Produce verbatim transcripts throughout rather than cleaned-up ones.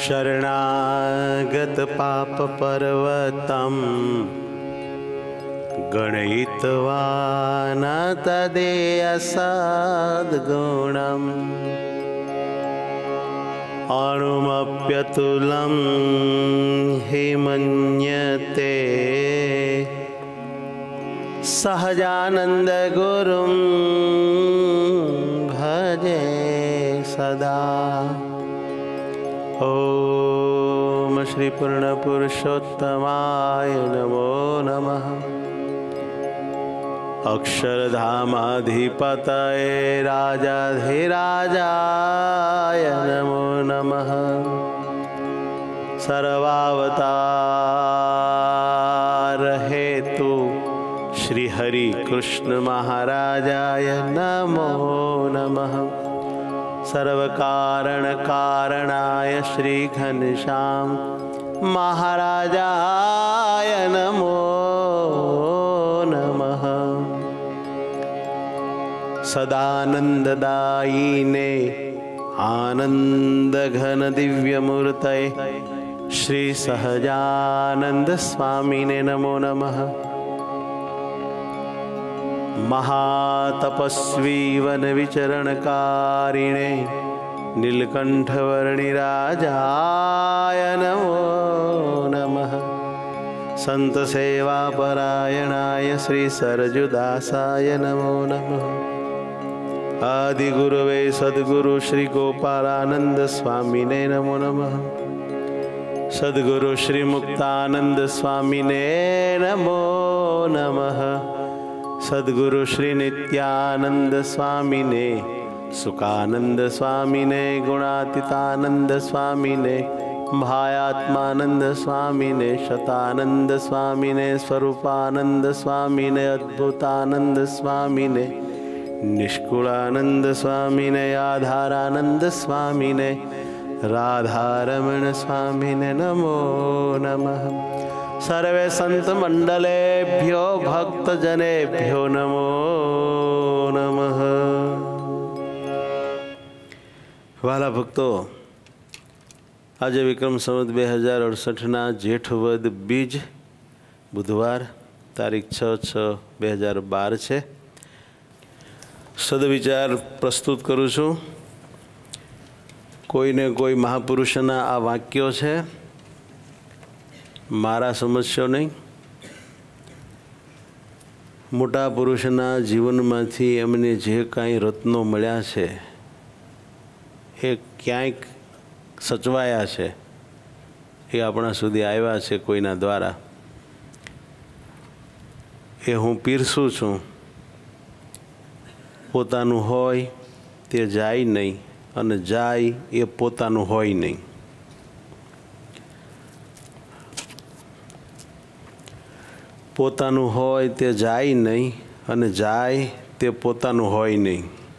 शरणागत पाप पर्वतम गणयित्वा न तदेय सद्गुणम् अणुमप्यतुलं हि मन्यते सहजानंद गुरुं भजे सदा। ओम श्री पूर्ण पुरुषोत्तमाय नमो नमः। अक्षरधामाधिपतये राजाधिराजाय नमो नमः। सर्वावतार हेतु श्री हरि कृष्ण महाराजाय नमो नमः। सर्वकारण कारणाय श्री घनश्याम महाराजाय नमो नमः। सदानंददायिने आनंद घन दिव्य मूर्तये श्री सहजानंद स्वामिने नमो नमः। महातपस्वी वन विचरणकारिणे नीलकंठवर्णिराजाय नमो नमः। संत सेवा परायणाय श्री सरजुदासाय नमो नमः। आदि गुरुवे सद्गुरु श्री गोपालानंद स्वामिने नमो नमः। सद्गुरु श्री मुक्तानंद स्वामिने नमो नमः। सद्गुरु श्री नित्यानंद स्वामिने सुखानंद स्वामिने गुणातीतानंद स्वामिने भायात्मानंद स्वामिने शतानंद स्वामिने स्वरूपानंद स्वामिने अद्भुतानंद स्वामिने निष्कुलानंद स्वामिने आधारानंद स्वामिने राधारमण स्वामिने नमो नमः। सर्वे संत मंडलेभ्यो भक्त जनेभ्यो नमो नमः। वाला भक्तो, आज विक्रम संवत बे हज़ार अड़सठ ना जेठ वद बीज बुधवार तारीख छ छ बे हज़ार बार है। सदविचार प्रस्तुत करूँ छूँ। कोई ने कोई महापुरुषना आ वाक्यो है, मारा समझशो नहीं। मोटा पुरुषना जीवन में एमने जे कांई रत्नों मळ्या छे ए क्यांक सचवाया छे, ए आपणा सुधी आव्या छे कोईना द्वारा। ए हूँ पीरसूं छूं। पोतानुं होय ते जाय नहीं अने जाय ए पोतानुं होय नहीं। पोतानुं होय ते जाय नहीं अने जाय ते पोतानुं होय नहीं।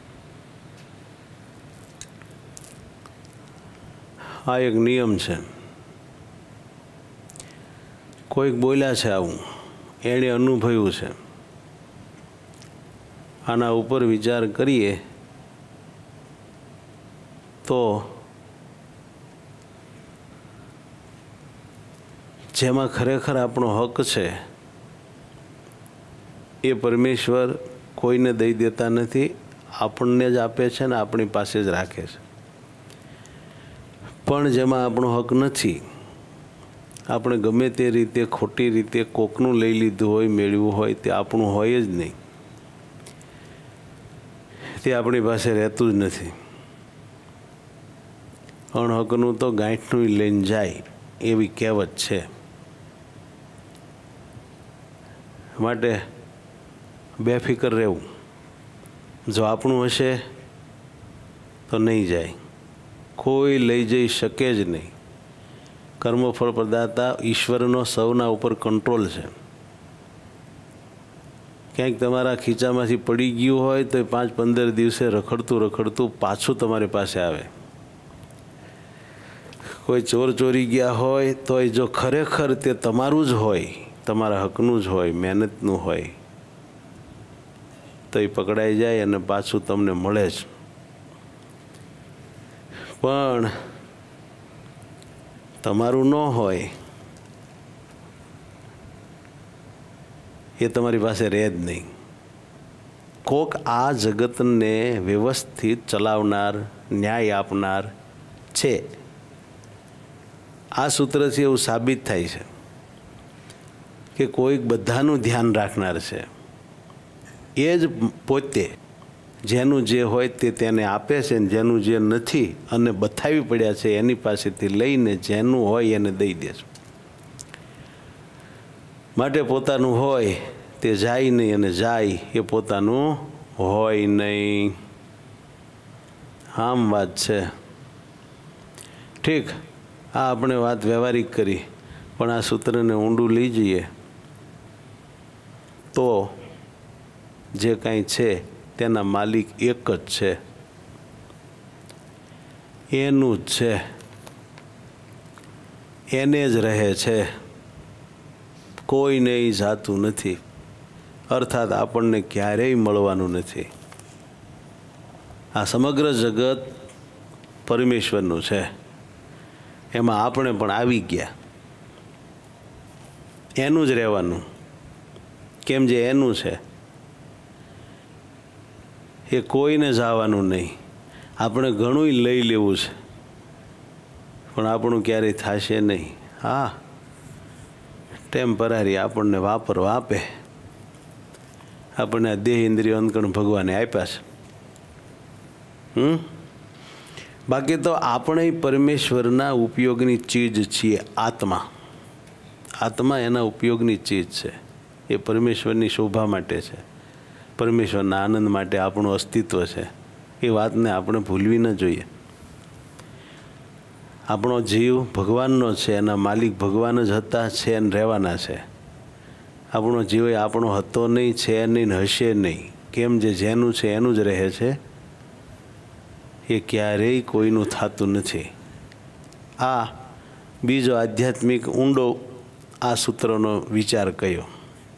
आ एक नियम है। कोईक बोल्या छे आवुं, एणे अनुभव्युं छे। आना उपर विचार करिए तो जेमां खरेखर आपणो हक छे ए परमेश्वर कोईने दई देता नहीं, आपणने ज आपे छे ने आपणी पासे ज राखे छे। पण जेमां आपणो हक नथी, आपणे गमे ते रीते खोटी रीते कोकनुं लई लीधुं होय, मेळव्युं होय ते आपणुं होय ज नहीं, ते आपणी पासे रहेतुं ज नथी। अणहकनुं तो गांठनुं लईने जाय एवी कहेवत छे। माटे बेफिकर रहेवुं। जो आपणुं हशे तो नहीं जाए, कोई लई जई शके ज नहीं। कर्मफल प्रदाता ईश्वरनो सौना उपर कंट्रोल है। क्यांक तमारा खीचामांथी पड़ी गयुं होय तो पांच पंदर दिवसे रखड़तुं रखड़तुं पाछुं तमारी पासे आवे। कोई चोर चोरी गया होय तो जो खरेखर ते तमारुं ज होय, तमारा हकनुं ज होय, मेहनतनुं होय, तो ये पकड़ाई जाए अने पाछुं तमने मळे ज। पण તમારું ન હોય એ તમારી પાસે રહે જ નહીં. કોક આ જગતને વ્યવસ્થિત ચલાવનાર, ન્યાય આપનાર છે. આ સૂત્રથી એવું સાબિત થાય છે કે કોઈક બધાનું ધ્યાન રાખનાર છે. એ જ પોતે જેનું જે હોય તે તેને આપે છે, ને જેનું જે નથી અને બતાવી પડ્યા છે એની પાસેથી લઈને જેનું હોય એને દઈ દે છે. માટે પોતાનું હોય તે જાય નહીં, અને જાય એ પોતાનું હોય નહીં. આમ વાત છે. ઠીક, આ આપણે વાત વ્યવહારિક કરી, પણ આ સૂત્રને ઊંડું લઈ જઈએ તો જે કાંઈ છે તેના માલિક એક જ છે, એનું જ છે, એને જ રહે છે, કોઈને એ જાતું નથી. અર્થાત આપણને ક્યારેય મળવાનું નથી. આ સમગ્ર જગત પરમેશ્વરનું છે, એમાં આપણે પણ આવી ગયા. એનું જ રહેવાનું. કેમ જે એનું છે એ કોઈને જવાનું નહીં. આપણે ઘણું લઈ લેવું છે, પણ આપણું ક્યારેય થશે નહીં. હા, ટેમ્પરરી આપણને વાપરવા આપે. આપણને આ દેહ ઇન્દ્રિયો અંકણ ભગવાને આપ્યા છે. હમ બાકી તો આપણે પરમેશ્વરના ઉપયોગની ચીજ છીએ. આત્મા આત્મા એના ઉપયોગની ચીજ છે. એ પરમેશ્વરની શોભા માટે છે, પરમેશ્વરના આનંદ માટે આપણું અસ્તિત્વ છે. એ વાતને આપણે ભૂલવી ન જોઈએ. આપણો જીવ ભગવાનનો છે, એના માલિક ભગવાન જ હતા, છે અને રહેવાના છે. આપણો જીવ આપણો હતો નહીં, છે નહીં, હશે નહીં. કેમ જે જેનું છે એનું જ રહે છે. એ ક્યારેય કોઈનું થતું નથી. આ બીજો આધ્યાત્મિક ઊંડો આ સૂત્રનો વિચાર કર્યો.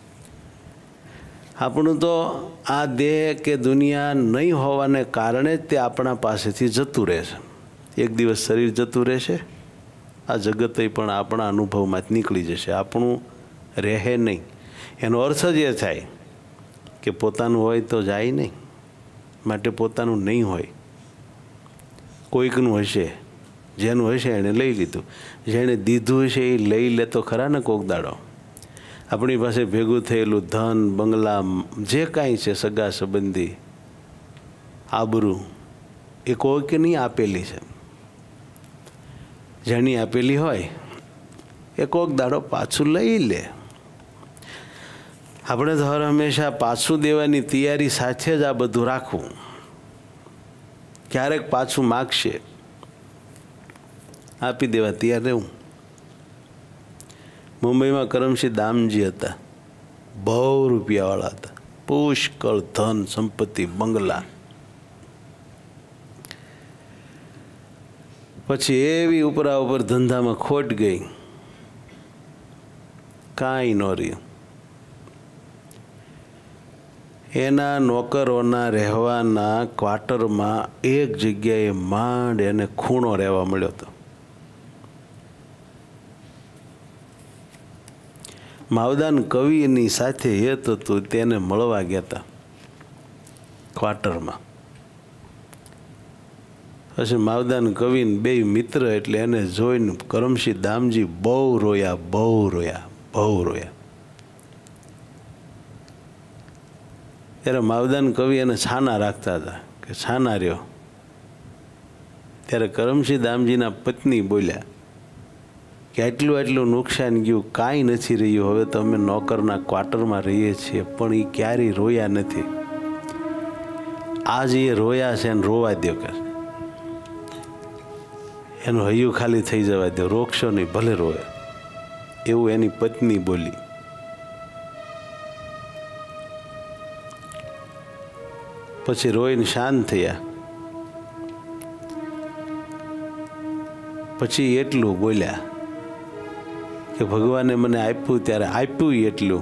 આપણું તો આ દેહ કે દુનિયા નહીં હોવાને કારણે જ તે આપણા પાસેથી જતું રહેશે. એક દિવસ શરીર જતું રહેશે, આ જગત પણ આપણા અનુભવમાંથી નીકળી જશે, આપણું રહે નહીં. એનો અર્થ જ એ થાય કે પોતાનું હોય તો જાય નહીં. માટે પોતાનું નહીં હોય, કોઈકનું હશે. જેનું હશે એણે લઈ લીધું, જેણે દીધું હશે એ લઈ લે તો ખરા ને કોક દાડો. આપણી પાસે ભેગું થયેલું ધન, બંગલા, જે કાંઈ છે, સગા સંબંધી, આબરૂ, એ કોઈકની આપેલી છે. જેની આપેલી હોય એ કોક દાડો પાછું લઈ લે. આપણે તો હર હંમેશા પાછું દેવાની તૈયારી સાથે જ આ બધું રાખવું. ક્યારેક પાછું માગશે, આપી દેવા તૈયાર રહેવું. મુંબઈમાં કરમસિંહ દામજી હતા, બહુ રૂપિયાવાળા હતા, પુષ્કળ ધન સંપત્તિ, બંગલા. પછી એવી ઉપરા ઉપર ધંધામાં ખોટ ગઈ, કાંઈ ન રહ્યું. એના નોકરોના રહેવાના ક્વાર્ટરમાં એક જગ્યાએ માંડ એને ખૂણો રહેવા મળ્યો હતો. માવદાન કવિની સાથે હેત હતું, તેને મળવા ગયા હતા ક્વાર્ટરમાં. પછી માવદાન કવિને બે મિત્ર, એટલે એને જોઈને કરમસિંહ દામજી બહુ રોયા, બહુ રોયા, બહુ રોયા. ત્યારે માવદાન કવિ એને છાના રાખતા હતા કે છાના રહ્યો. ત્યારે કરમસિંહ દામજીના પત્ની બોલ્યા કે આટલું આટલું નુકસાન ગયું, કાંઈ નથી રહ્યું, હવે તો અમે નોકરના ક્વાર્ટરમાં રહીએ છીએ, પણ એ ક્યારેય રોયા નથી. આજ એ રોયા છે એને રોવા દો, કે એનું હૈયું ખાલી થઈ જવા દો, રોકશો નહીં, ભલે રોવે. એવું એની પત્ની બોલી. પછી રોઈને શાંત થયા. પછી એટલું બોલ્યા કે ભગવાને મને આપ્યું ત્યારે આપ્યું એટલું,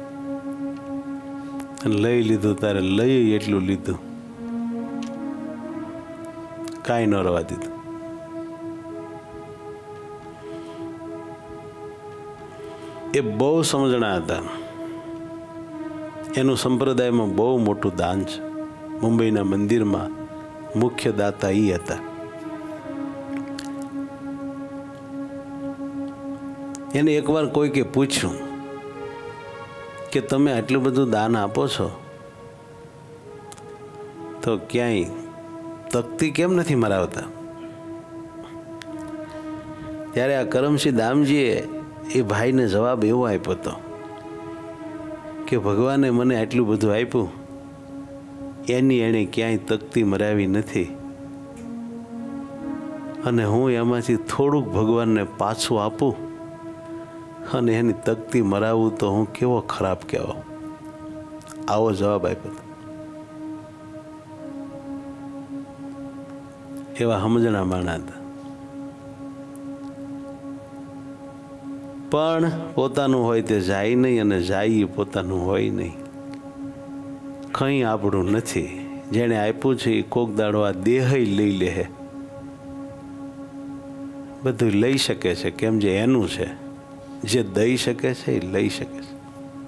અને લઈ લીધું ત્યારે લઈ એટલું લીધું, કાંઈ ન રવા દીધું. એ બહુ સમજણા હતા. એનું સંપ્રદાયમાં બહુ મોટું દાન છે. મુંબઈના મંદિરમાં મુખ્ય દાતા એ હતા. એને એકવાર કોઈકે પૂછ્યું કે તમે આટલું બધું દાન આપો છો તો ક્યાંય તકતી કેમ નથી મરાવતા? ત્યારે આ કરમસિંહ દામજીએ એ ભાઈને જવાબ એવો આપ્યો હતો કે ભગવાને મને આટલું બધું આપ્યું, એની એણે ક્યાંય તકતી મરાવી નથી, અને હું એમાંથી થોડુંક ભગવાનને પાછું આપું અને એની તકતી મરાવું તો હું કેવો ખરાબ કહેવો. આવો જવાબ આપ્યો હતો. એવા સમજણા માણા હતા. પણ પોતાનું હોય તે જાય નહીં, અને જાય એ પોતાનું હોય નહીં. કંઈ આપણું નથી. જેણે આપ્યું છે એ કોક દાડો આ દેહ લઈ લે. બધું લઈ શકે છે, કેમ જે એનું છે. જે દઈ શકે છે એ લઈ શકે છે.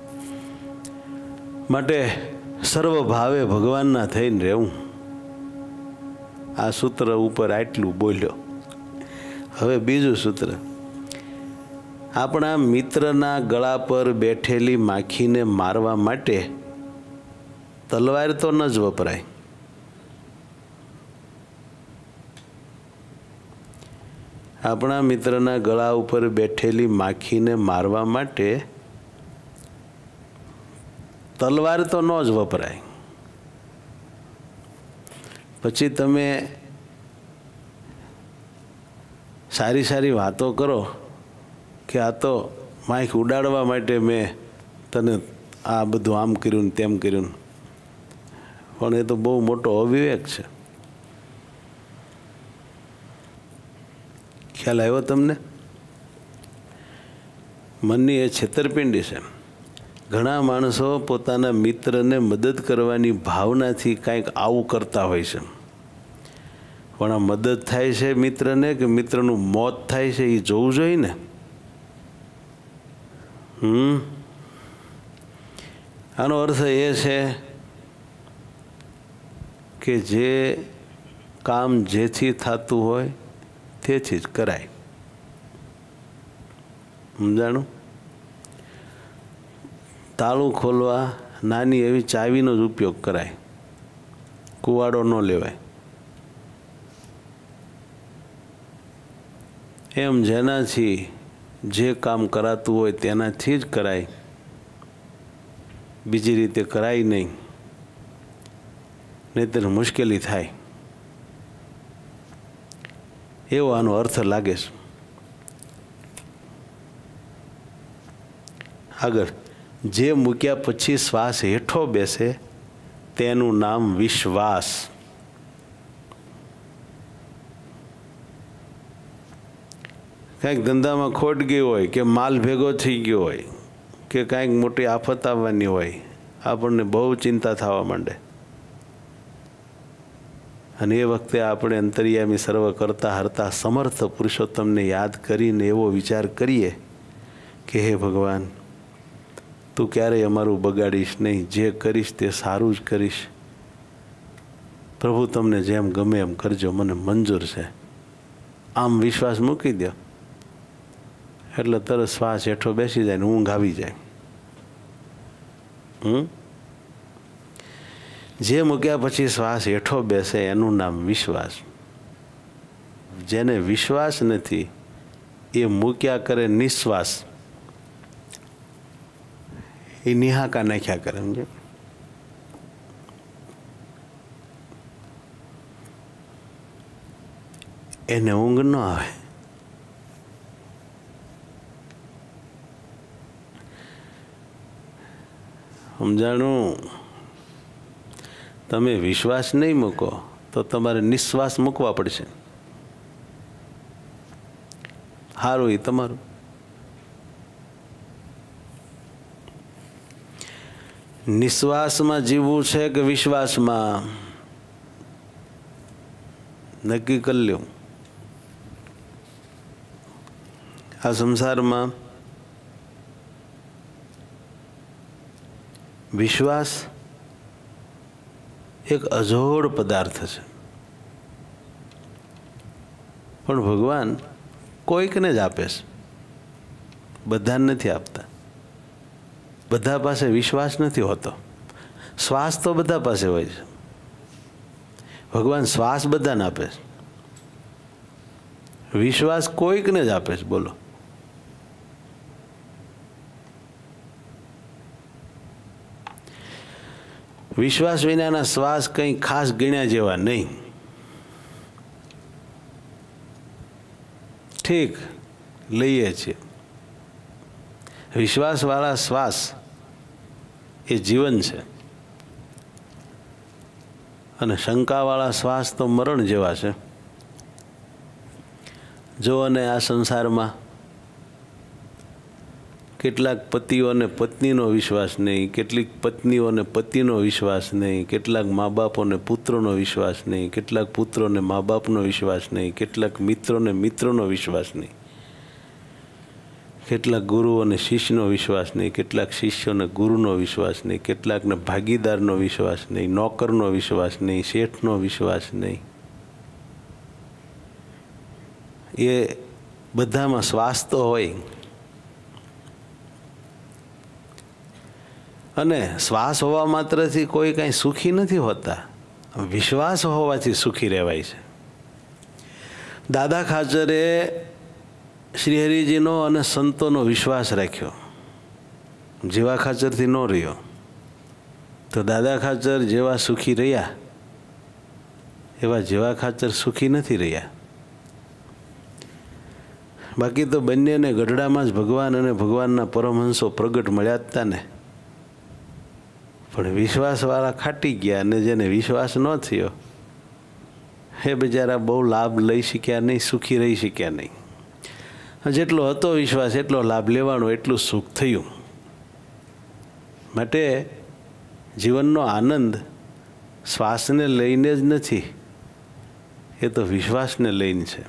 માટે સર્વ ભાવે ભગવાનના થઈને રહેવું. આ સૂત્ર ઉપર આટલું બોલ્યો. હવે બીજું સૂત્ર. આપણા મિત્રના ગળા પર બેઠેલી માખીને મારવા માટે તલવાર તો ન જ વપરાય. આપણા મિત્રના ગળા ઉપર બેઠેલી માખીને મારવા માટે તલવાર તો ન જ વપરાય. પછી તમે સારી સારી વાતો કરો કે આ તો માઇક ઉડાડવા માટે મેં તને આ બધું આમ કર્યું ને તેમ કર્યું, પણ એ તો બહુ મોટો અવિવેક છે. ખ્યાલ આવ્યો તમને? મનની એ છેતરપિંડી છે. ઘણા માણસો પોતાના મિત્રને મદદ કરવાની ભાવનાથી કાંઈક આવું કરતા હોય છે, પણ આ મદદ થાય છે મિત્રને કે મિત્રનું મોત થાય છે એ જોવું જોઈએ ને. હમ આનો અર્થ એ છે કે જે કામ જેથી થતું હોય તેથી જ કરાય. સમજાણું? તાળું ખોલવા નાની એવી ચાવીનો જ ઉપયોગ કરાય, કુવાડો ન લેવાય. એમ જેનાથી જે કામ કરાતું હોય તેનાથી જ કરાય, બીજી રીતે કરાય નહીં, નહીંતર મુશ્કેલી થાય. એવો આનો અર્થ લાગે છે. આગળ, જે મૂક્યા પછી શ્વાસ હેઠો બેસે તેનું નામ વિશ્વાસ. કાંઈક ધંધામાં ખોટ ગઈ હોય કે માલ ભેગો થઈ ગયો હોય કે કાંઈક મોટી આફત આવવાની હોય, આપણને બહુ ચિંતા થવા માંડે. અને એ વખતે આપણે અંતર્યામી સર્વ કરતા હરતા સમર્થ પુરુષોત્તમને યાદ કરીને એવો વિચાર કરીએ કે હે ભગવાન, તું ક્યારેય અમારું બગાડીશ નહીં, જે કરીશ તે સારું જ કરીશ. પ્રભુ તમને જેમ ગમે એમ કરજો, મને મંજૂર છે. આમ વિશ્વાસ મૂકી દો એટલે તરત શ્વાસ હેઠો બેસી જાય ને ઊંઘ આવી જાય. હમ જે મૂક્યા પછી શ્વાસ હેઠો બેસે એનું નામ વિશ્વાસ. જેને વિશ્વાસ નથી એ મૂક્યા કરે નિશ્વાસ, એ નિહાકા નાખ્યા કરે. સમજે? એને ઊંઘ ન આવે. સમજાણું? તમે વિશ્વાસ નહીં મૂકો તો તમારે નિશ્વાસ મૂકવા પડશે. સારું એ તમારું. નિશ્વાસમાં જીવવું છે કે વિશ્વાસમાં? નક્કી કરી લ્યો. આ સંસારમાં વિશ્વાસ એક અજોડ પદાર્થ છે, પણ ભગવાન કોઈકને જ આપે છે, બધાને નથી આપતા. બધા પાસે વિશ્વાસ નથી હોતો. શ્વાસ તો બધા પાસે હોય છે. ભગવાન શ્વાસ બધાને આપે છે, વિશ્વાસ કોઈકને જ આપે છે. બોલો, વિશ્વાસ વિનાના શ્વાસ કંઈ ખાસ ગણ્યા જેવા નહીં. ઠીક લઈએ છીએ. વિશ્વાસવાળા શ્વાસ એ જીવન છે, અને શંકાવાળા શ્વાસ તો મરણ જેવા છે. જો અને આ સંસારમાં કેટલાક પતિઓને પત્નીનો વિશ્વાસ નહીં, કેટલીક પત્નીઓને પતિનો વિશ્વાસ નહીં, કેટલાક મા બાપોને પુત્રોનો વિશ્વાસ નહીં, કેટલાક પુત્રોને મા બાપનો વિશ્વાસ નહીં, કેટલાક મિત્રોને મિત્રોનો વિશ્વાસ નહીં, કેટલાક ગુરુઓને શિષ્યનો વિશ્વાસ નહીં, કેટલાક શિષ્યોને ગુરુનો વિશ્વાસ નહીં, કેટલાકને ભાગીદારનો વિશ્વાસ નહીં, નોકરનો વિશ્વાસ નહીં, શેઠનો વિશ્વાસ નહીં. એ બધામાં શ્વાસ તો હોય, અને શ્વાસ હોવા માત્રથી કોઈ કાંઈ સુખી નથી હોતા. વિશ્વાસ હોવાથી સુખી રહેવાય છે. દાદા ખાચરે શ્રીહરિજીનો અને સંતોનો વિશ્વાસ રાખ્યો, જેવા ખાચરથી ન રહ્યો. તો દાદા ખાચર જેવા સુખી રહ્યા એવા જેવા ખાચર સુખી નથી રહ્યા. બાકી તો બંનેને ગઢડામાં જ ભગવાન અને ભગવાનના પરમહંસો પ્રગટ મળ્યા જ હતા ને. પણ વિશ્વાસવાળા ખાટી ગયા, અને જેને વિશ્વાસ ન થયો એ બિચારા બહુ લાભ લઈ શક્યા નહીં, સુખી રહી શક્યા નહીં. જેટલો હતો વિશ્વાસ એટલો લાભ લેવાનો, એટલું સુખ થયું. માટે જીવનનો આનંદ શ્વાસને લઈને જ નથી, એ તો વિશ્વાસને લઈને છે.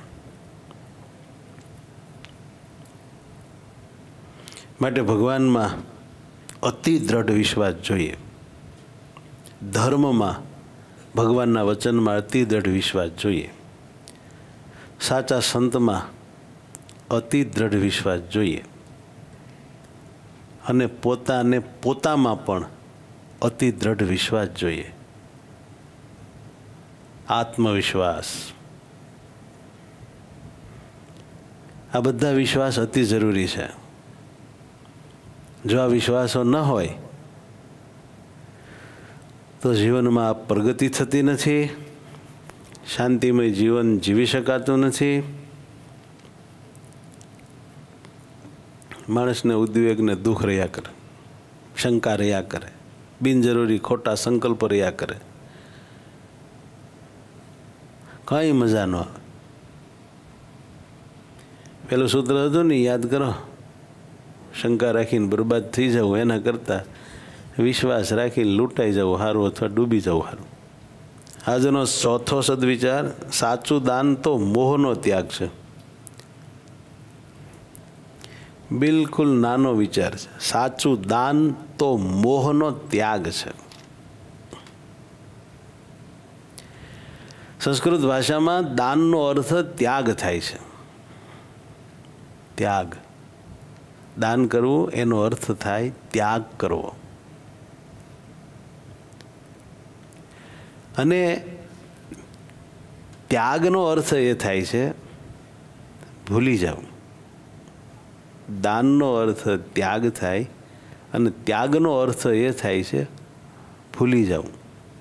માટે ભગવાનમાં અતિ દ્રઢ વિશ્વાસ જોઈએ. ધર્મમાં ભગવાનના વચનમાં અતિ દ્રઢ વિશ્વાસ જોઈએ. સાચા સંતમાં અતિ દ્રઢ વિશ્વાસ જોઈએ. અને પોતાને પોતામાં પણ અતિ દ્રઢ વિશ્વાસ જોઈએ. આત્મવિશ્વાસ, આ બધા વિશ્વાસ અતિ જરૂરી છે. જો આ વિશ્વાસો ન હોય તો જીવનમાં પ્રગતિ થતી નથી, શાંતિમય જીવન જીવી શકાતું નથી. માણસને ઉદ્વેગને દુઃખ રહ્યા કરે, શંકા રહ્યા કરે, બિનજરૂરી ખોટા સંકલ્પ રહ્યા કરે, કંઈ મજા ન આવે. પેલું સૂત્ર હતું ને, યાદ કરો, શંકા રાખીને બરબાદ થઈ જવું એના કરતાં વિશ્વાસ રાખીને લૂંટાઈ જવું સારું, અથવા ડૂબી જવું સારું. આજનો ચોથો સદવિચાર, સાચું દાન તો મોહનો ત્યાગ છે. બિલકુલ નાનો વિચાર છે. સાચું દાન તો મોહનો ત્યાગ છે. સંસ્કૃત ભાષામાં દાનનો અર્થ ત્યાગ થાય છે. ત્યાગ, દાન કરવું એનો અર્થ થાય ત્યાગ કરવો. અને ત્યાગનો અર્થ એ થાય છે ભૂલી જવું. દાનનો અર્થ ત્યાગ થાય, અને ત્યાગનો અર્થ એ થાય છે ભૂલી જવું.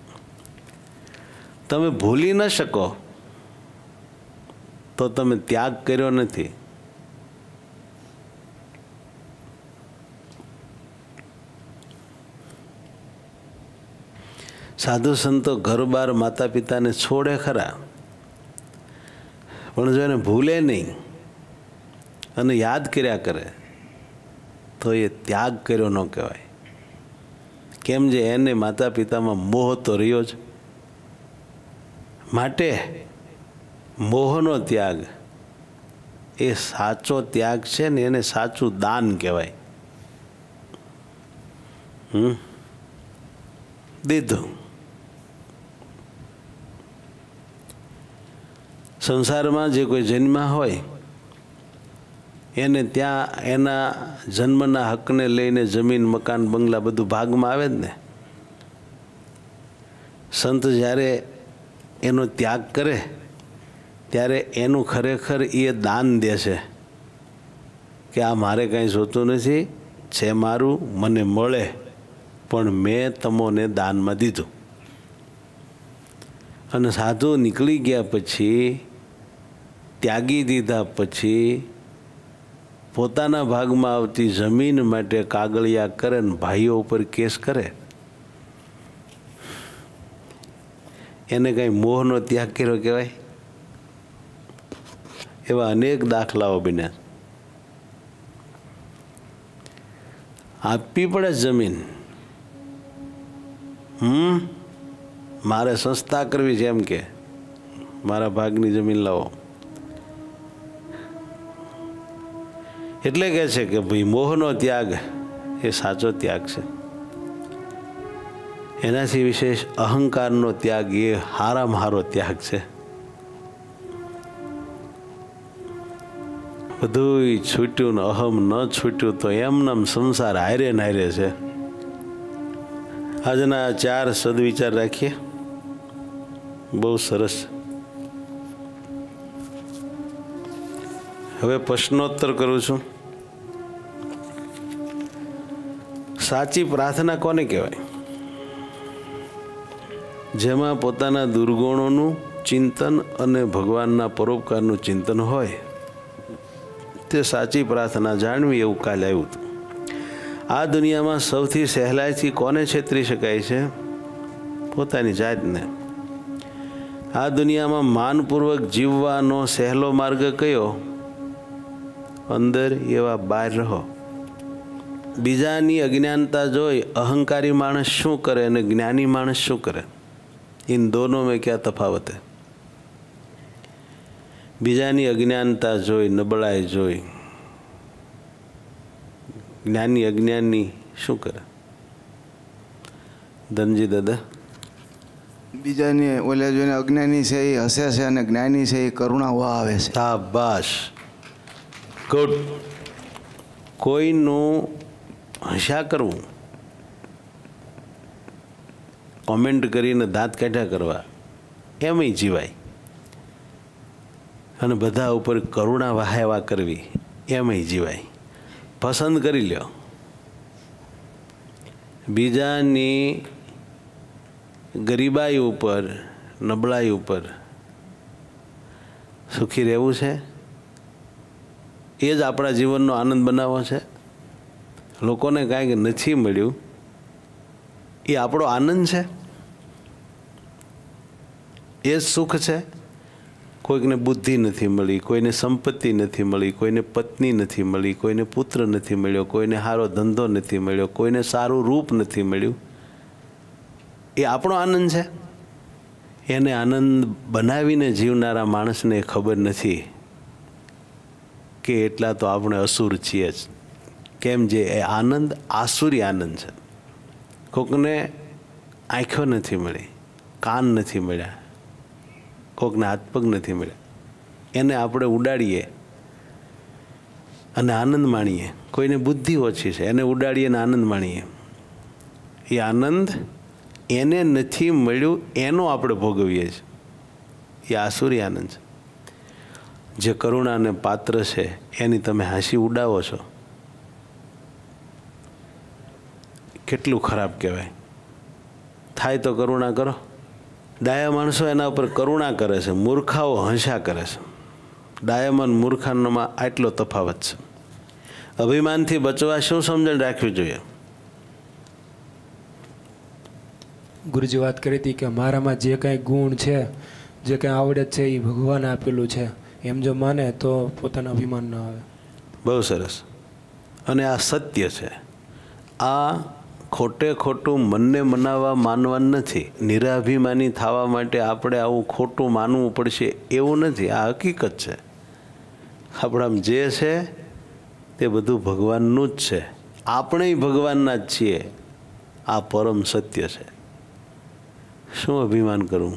તમે ભૂલી ન શકો તો તમે ત્યાગ કર્યો નથી. સાધુ સંતો ઘર બાર માતા પિતાને છોડે ખરા, પણ જો એને ભૂલે નહીં અને યાદ કર્યા કરે તો એ ત્યાગ કર્યો ન કહેવાય. કેમ જે એને માતા પિતામાં મોહ તો રહ્યો જ. માટે મોહનો ત્યાગ એ સાચો ત્યાગ છે ને, એને સાચું દાન કહેવાય. હમ દીધું. સંસારમાં જે કોઈ જન્મ્યા હોય એને ત્યાં એના જન્મના હકને લઈને જમીન, મકાન, બંગલા બધું ભાગમાં આવે જ ને. સંત જ્યારે એનો ત્યાગ કરે ત્યારે એનું ખરેખર એ દાન દે છે કે આ મારે કાંઈ જોતું નથી, છે મારું, મને મળે, પણ મેં તમોને દાનમાં દીધું. અને સાધુ નીકળી ગયા પછી, ત્યાગી દીધા પછી પોતાના ભાગમાં આવતી જમીન માટે કાગળિયા કરે ને ભાઈઓ ઉપર કેસ કરે. એને કંઈ મોહનો ત્યાગ કર્યો કહેવાય? એવા અનેક દાખલાઓ બન્યા. આપવી પડે જમીન. હમ મારે સંસ્થા કરવી છે એમ કે મારા ભાગની જમીન લાવો. એટલે કહે છે કે ભાઈ મોહનો ત્યાગ એ સાચો ત્યાગ છે. એનાથી વિશેષ અહંકારનો ત્યાગ એ હારામાં હારો ત્યાગ છે. બધું છૂટ્યું ને અહમ ન છૂટ્યું તો એમનામ સંસાર હારે ને હારે છે. આજના ચાર સદવિચાર રાખીએ, બહુ સરસ. હવે પ્રશ્નોત્તર કરું છું. સાચી પ્રાર્થના કોને કહેવાય? જેમાં પોતાના દુર્ગુણોનું ચિંતન અને ભગવાનના પરોપકારનું ચિંતન હોય તે સાચી પ્રાર્થના જાણવી, એવું કાલે આવ્યું હતું. આ દુનિયામાં સૌથી સહેલાઈથી કોને છેતરી શકાય છે? પોતાની જાતને. આ દુનિયામાં માનપૂર્વક જીવવાનો સહેલો માર્ગ કયો? અંદર એવા બહાર રહો. બીજાની અજ્ઞાનતા જોઈ અહંકારી માણસ શું કરે અને જ્ઞાની માણસ શું કરે? इन दोनों में क्या तफावत है? બીજાની અજ્ઞાનતા જોઈ, નબળાઈ જોઈ જ્ઞાની અજ્ઞાની શું કરે? ધનજી દાદા, બીજાની ઓલા જોઈને અજ્ઞાની છે એ હસે છે અને જ્ઞાની છે એ કરુણા વહાવે છે. શાબાશ, ગુડ. કોઈનું હસ્યા કરવું, કોમેન્ટ કરીને દાંત કાઢ્યા કરવા, એમય જીવાય. અને બધા ઉપર કરુણા વહાવા કરવી, એમય જીવાય. પસંદ કરી લ્યો. બીજાની ગરીબાઈ ઉપર, નબળાઈ ઉપર સુખી રહેવું છે, એ જ આપણા જીવનનો આનંદ બનાવવો છે. લોકોને કાંઈક નથી મળ્યું એ આપણો આનંદ છે, એ જ સુખ છે. કોઈકને બુદ્ધિ નથી મળી, કોઈને સંપત્તિ નથી મળી, કોઈને પત્ની નથી મળી, કોઈને પુત્ર નથી મળ્યો, કોઈને સારો ધંધો નથી મળ્યો, કોઈને સારું રૂપ નથી મળ્યું, એ આપણો આનંદ છે. એને આનંદ બનાવીને જીવનારા માણસને ખબર નથી કે એટલા તો આપણે અસુર છીએ જ. કેમ? જે એ આનંદ આસુરી આનંદ છે. કોકને આંખો નથી મળી, કાન નથી મળ્યા, કોકને હાથ પગ નથી મળ્યા, એને આપણે ઉડાડીએ અને આનંદ માણીએ. કોઈને બુદ્ધિ ઓછી છે, એને ઉડાડીએ અને આનંદ માણીએ. એ આનંદ એને નથી મળ્યું એનો આપણે ભોગવીએ છીએ. એ આસુરી આનંદ છે. જે કરુણાને પાત્ર છે એની તમે હાંસી ઉડાવો છો, કેટલું ખરાબ કહેવાય. થાય તો કરુણા કરો. ડાયા માણસો એના ઉપર કરુણા કરે છે, મૂર્ખાઓ હંસા કરે છે. ડાયામાં મૂર્ખાનમાં આટલો તફાવત છે. અભિમાનથી બચવા શું સમજણ રાખવી જોઈએ? ગુરુજી વાત કરી હતી કે મારામાં જે કાંઈ ગુણ છે, જે કાંઈ આવડત છે એ ભગવાને આપેલું છે, એમ જો માને તો પોતાના અભિમાન ન આવે. બહુ સરસ. અને આ સત્ય છે. આ ખોટે ખોટું મનને મનાવવા માનવાનું નથી. નિરાભિમાની થવા માટે આપણે આવું ખોટું માનવું પડશે એવું નથી. આ હકીકત છે. આપણામાં જે છે તે બધું ભગવાનનું જ છે. આપણે ભગવાનના જ છીએ. આ પરમ સત્ય છે. શું અભિમાન કરું?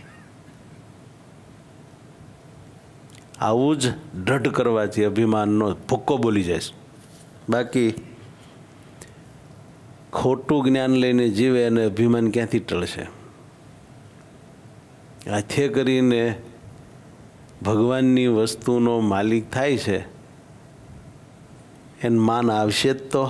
આવું જ દ્રઢ કરવાથી અભિમાનનો ભૂક્કો બોલી જાય. બાકી ખોટું જ્ઞાન લઈને જીવે અને અભિમાન ક્યાંથી ટળશે? આથે કરીને ભગવાનની વસ્તુનો માલિક થાય છે એને માન આવશે જ. તો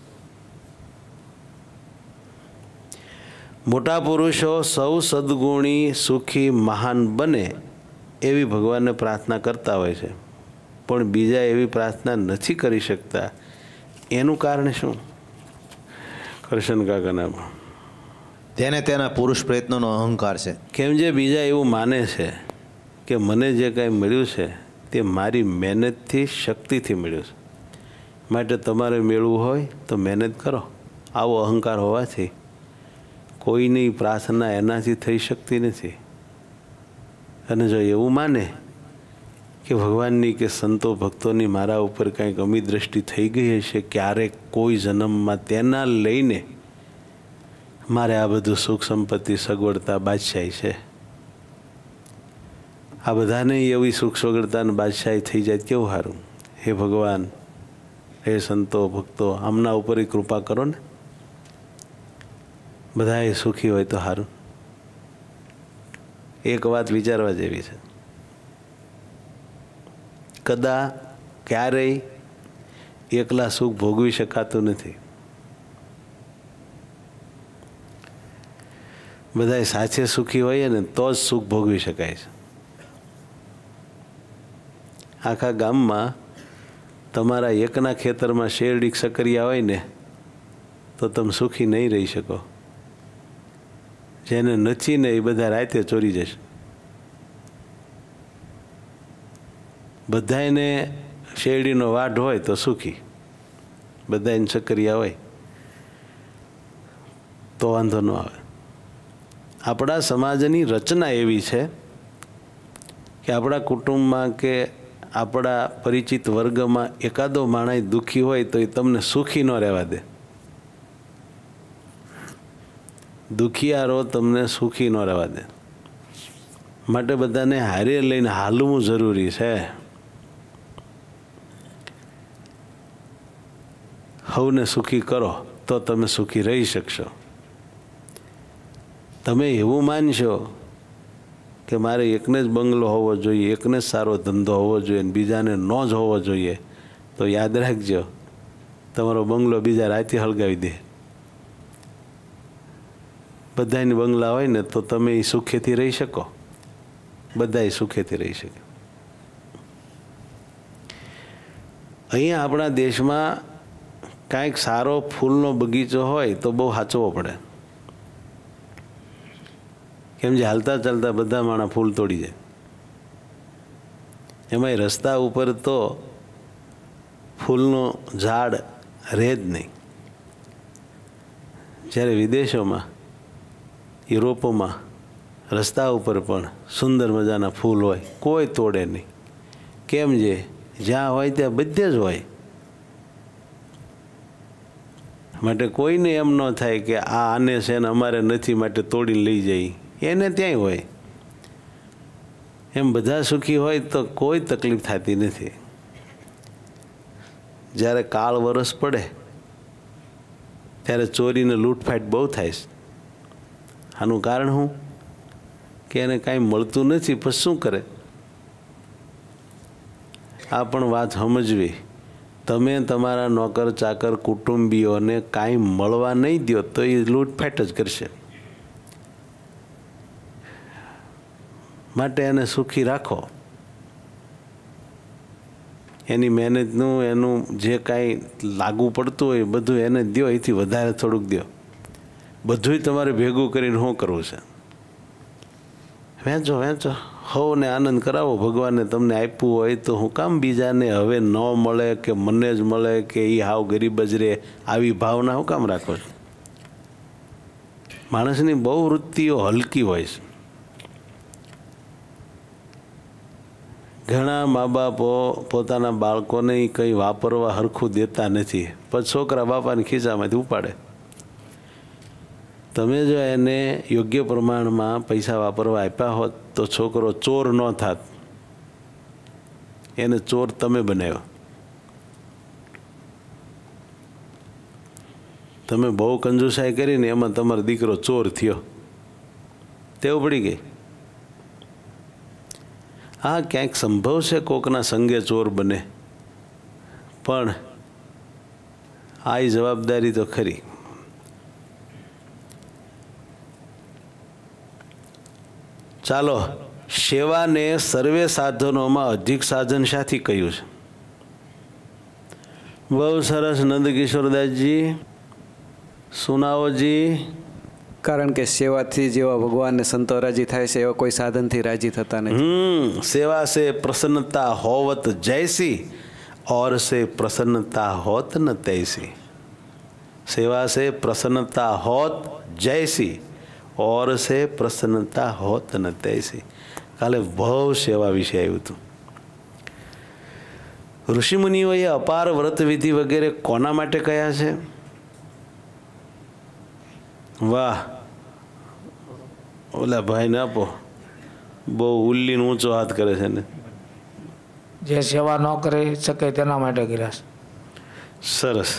મોટા પુરુષો સૌ સદગુણી સુખી મહાન બને એવી ભગવાનને પ્રાર્થના કરતા હોય છે, પણ બીજા એવી પ્રાર્થના નથી કરી શકતા. એનું કારણ શું? કરશન કાકાના તેને તેના પુરુષ પ્રયત્નોનો અહંકાર છે. કેમ જે બીજા એવું માને છે કે મને જે કાંઈ મળ્યું છે તે મારી મહેનતથી શક્તિથી મળ્યું છે, માટે તમારે મેળવું હોય તો મહેનત કરો. આવો અહંકાર હોવાથી કોઈની પ્રાર્થના એનાથી થઈ શકતી નથી. અને જો એવું માને કે ભગવાનની કે સંતો ભક્તોની મારા ઉપર કાંઈક અમી દ્રષ્ટિ થઈ ગઈ હશે ક્યારેક કોઈ જન્મમાં, તેના લઈને મારે આ બધું સુખ સંપત્તિ સગવડતા બાદશાહી છે, આ બધાને એવી સુખ સગવડતા અને બાદશાહી થઈ જાય કેવું સારું. હે ભગવાન, હે સંતો ભક્તો, આમના ઉપર કૃપા કરો ને, બધા એ સુખી હોય તો સારું. એક વાત વિચારવા જેવી છે. કદા ક્યારેય એકલા સુખ ભોગવી શકાતું નથી. બધા સાથે સુખી હોઈએ ને તો જ સુખ ભોગવી શકાય છે. આખા ગામમાં તમારા એકના ખેતરમાં શેરડી સકરિયા હોય ને તો તમે સુખી નહીં રહી શકો. જેને નથી ને એ બધા રાતે ચોરી જશે. બધાને શેરડીનો વાઢ હોય તો સુખી, બધાને સકરિયા હોય તો વાંધો ન આવે. આપણા સમાજની રચના એવી છે કે આપણા કુટુંબમાં કે આપણા પરિચિત વર્ગમાં એકાદો માણસ દુઃખી હોય તો એ તમને સુખી ન રહેવા દે. દુખિયારો તમને સુખી ન રહેવા દે. માટે બધાને હારે લઈને હાલવું જરૂરી છે. હવને સુખી કરો તો તમે સુખી રહી શકશો. તમે એવું માનશો કે મારે એકને જ બંગલો હોવો જોઈએ, એકને જ સારો ધંધો હોવો જોઈએ ને બીજાને ન જ હોવો જોઈએ, તો યાદ રાખજો તમારો બંગલો બીજા રાતે હળગાવી દે. બધાની બંગલા હોય ને તો તમે એ સુખેથી રહી શકો, બધા સુખેથી રહી શકે. અહીંયા આપણા દેશમાં કાંઈક સારો ફૂલનો બગીચો હોય તો બહુ સાચવો પડે. કેમ જે હાલતા ચાલતા બધા માણસ ફૂલ તોડી જાય. એમાંય રસ્તા ઉપર તો ફૂલનું ઝાડ રહે જ નહીં. જ્યારે વિદેશોમાં, યુરોપોમાં રસ્તા ઉપર પણ સુંદર મજાના ફૂલ હોય, કોઈ તોડે નહીં. કેમ જે જ્યાં હોય ત્યાં બધે જ હોય. માટે કોઈને એમ ન થાય કે આ આને છે ને અમારે નથી માટે તોડીને લઈ જઈ, એને ત્યાંય હોય. એમ બધા સુખી હોય તો કોઈ તકલીફ થતી નથી. જ્યારે કાળ વરસ પડે ત્યારે ચોરીને લૂંટફાટ બહુ થાય છે. આનું કારણ શું? કે એને કાંઈ મળતું નથી, પછી શું કરે? આ પણ વાત સમજવી. તમે તમારા નોકર ચાકર કુટુંબીઓને કાંઈ મળવા નહીં દો તો એ લૂંટફાટ જ કરશે. માટે એને સુખી રાખો. એની મહેનતનું એનું જે કાંઈ લાગુ પડતું હોય બધું એને દો, એથી વધારે થોડુંક દો. બધુંય તમારે ભેગું કરીને શું કરવું છે? વેચો વેચો, હવને આનંદ કરાવો. ભગવાને તમને આપ્યું હોય તો હું કામ બીજાને હવે ન મળે કે મને જ મળે કે એ હાવ ગરીબ જ રહે, આવી ભાવના હું કામ રાખો છો? માણસની બહુ વૃત્તિઓ હલકી હોય છે. ઘણા મા બાપો પોતાના બાળકોને કંઈ વાપરવા હરખું દેતા નથી, પછી છોકરા બાપાની ખીચામાંથી ઉપાડે. તમે જો એને યોગ્ય પ્રમાણમાં પૈસા વાપરવા આપ્યા હોત તો છોકરો ચોર ન થાત. એને ચોર તમે બનાવ્યો. તમે બહુ કંજુસાઈ કરીને એમાં તમારો દીકરો ચોર થયો. ટેવ પડી ગઈ. હા, ક્યાંક સંભવ છે કોકના સંગે ચોર બને, પણ આ જવાબદારી તો ખરી. ચાલો, સેવાને સર્વે સાધનોમાં અધિક સાધન શાથી કહ્યું છે? બહુ સરસ નંદકિશોરદાસજી, સુનાઓજી. કારણ કે સેવાથી જેવા ભગવાનને સંતો રાજી થાય છે એવા કોઈ સાધનથી રાજી થતા નથી. હમ સેવા સે પ્રસન્નતા હોવત જૈસી और से प्रसन्नता होत न तैसी. सेवा से प्रसन्नता होत जैसी और से प्रसन्नता होत न तैसी. કાલે બહુ સેવા વિશે આવ્યું હતું. ઋષિમુનિઓએ અપાર વ્રત વિધિ વગેરે કોના માટે કયા છે? વાહ, ઓલા ભાઈને આપો. બહુ ઉલ્લીનો ઊંચો હાથ કરે છે ને. જે સેવા ન કરી શકે તેના માટે કર્યા છે. સરસ.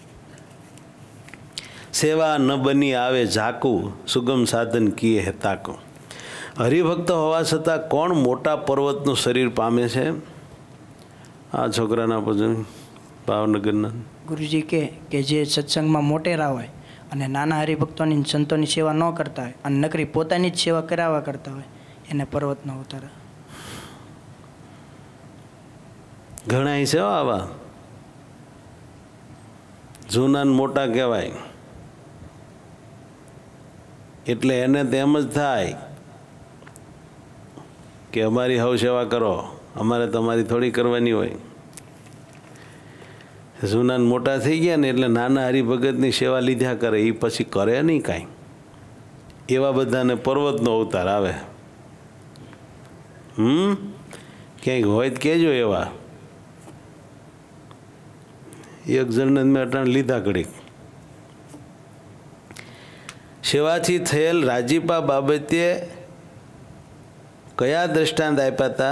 સેવા ન બની આવે ઝાકું, સુગમ સાધન કીએ હે તાકું. હરિભક્ત હોવા છતાં કોણ મોટા પર્વતનું શરીર પામે છે? આ છોકરાના પૂજન ભાવનગરના ગુરુજી કે કે જે સત્સંગમાં મોટેરા હોય અને નાના હરિભક્તોની સંતોની સેવા ન કરતા હોય અને નકરી પોતાની જ સેવા કરાવવા કરતા હોય એને પર્વત ન ઉતારે. ઘણા છે આવા, જૂના મોટા કહેવાય. એટલે એને તેમ જ થાય કે અમારી હવ સેવા કરો, અમારે તમારી થોડી કરવાની હોય. જૂના મોટા થઈ ગયા ને એટલે નાના હરિભગતની સેવા લીધા કરે, એ પછી કરે નહીં કાંઈ. એવા બધાને પર્વતનો અવતાર આવે. હમ ક્યાંક હોય તો કહેજો. એવા એક જણને મેં અટાણ લીધા ઘડીક. સેવાથી થયેલ રાજીપા બાબતે કયા દ્રષ્ટાંત આપ્યા હતા?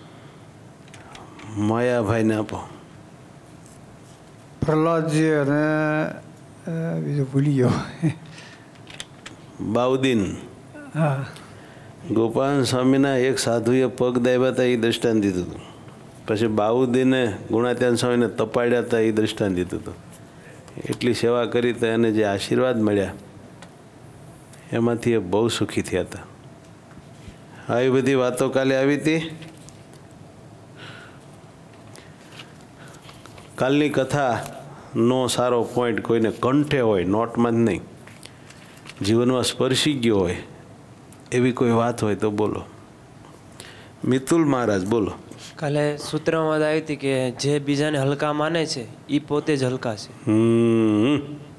માયાભાઈને આપો. પ્રહલાદજી અને બીજું ભૂલી ગયો. બાઉદીન. હા, ગોપાલ સ્વામીના એક સાધુએ પગ દાબ્યા હતા, એ દ્રષ્ટાંત દીધું હતું. પછી બાઉદીને ગુણાત્યાન સ્વામીને તપાડ્યા હતા, એ દ્રષ્ટાંત દીધું હતું. એટલી સેવા કરી તો એને જે આશીર્વાદ મળ્યા એમાંથી એ બહુ સુખી થયા હતા. આવી બધી વાતો કાલે આવી હતી. કાલની કથાનો સારો પોઈન્ટ કોઈને કંઠે હોય, નોટમાં જ નહીં, જીવનમાં સ્પર્શી ગયો હોય એવી કોઈ વાત હોય તો બોલો. મિતુલ મહારાજ બોલો. કાલે સૂત્રમાં આવી હતી કે જે બીજાને હલકા માને છે એ પોતે જ હલકા છે. હમ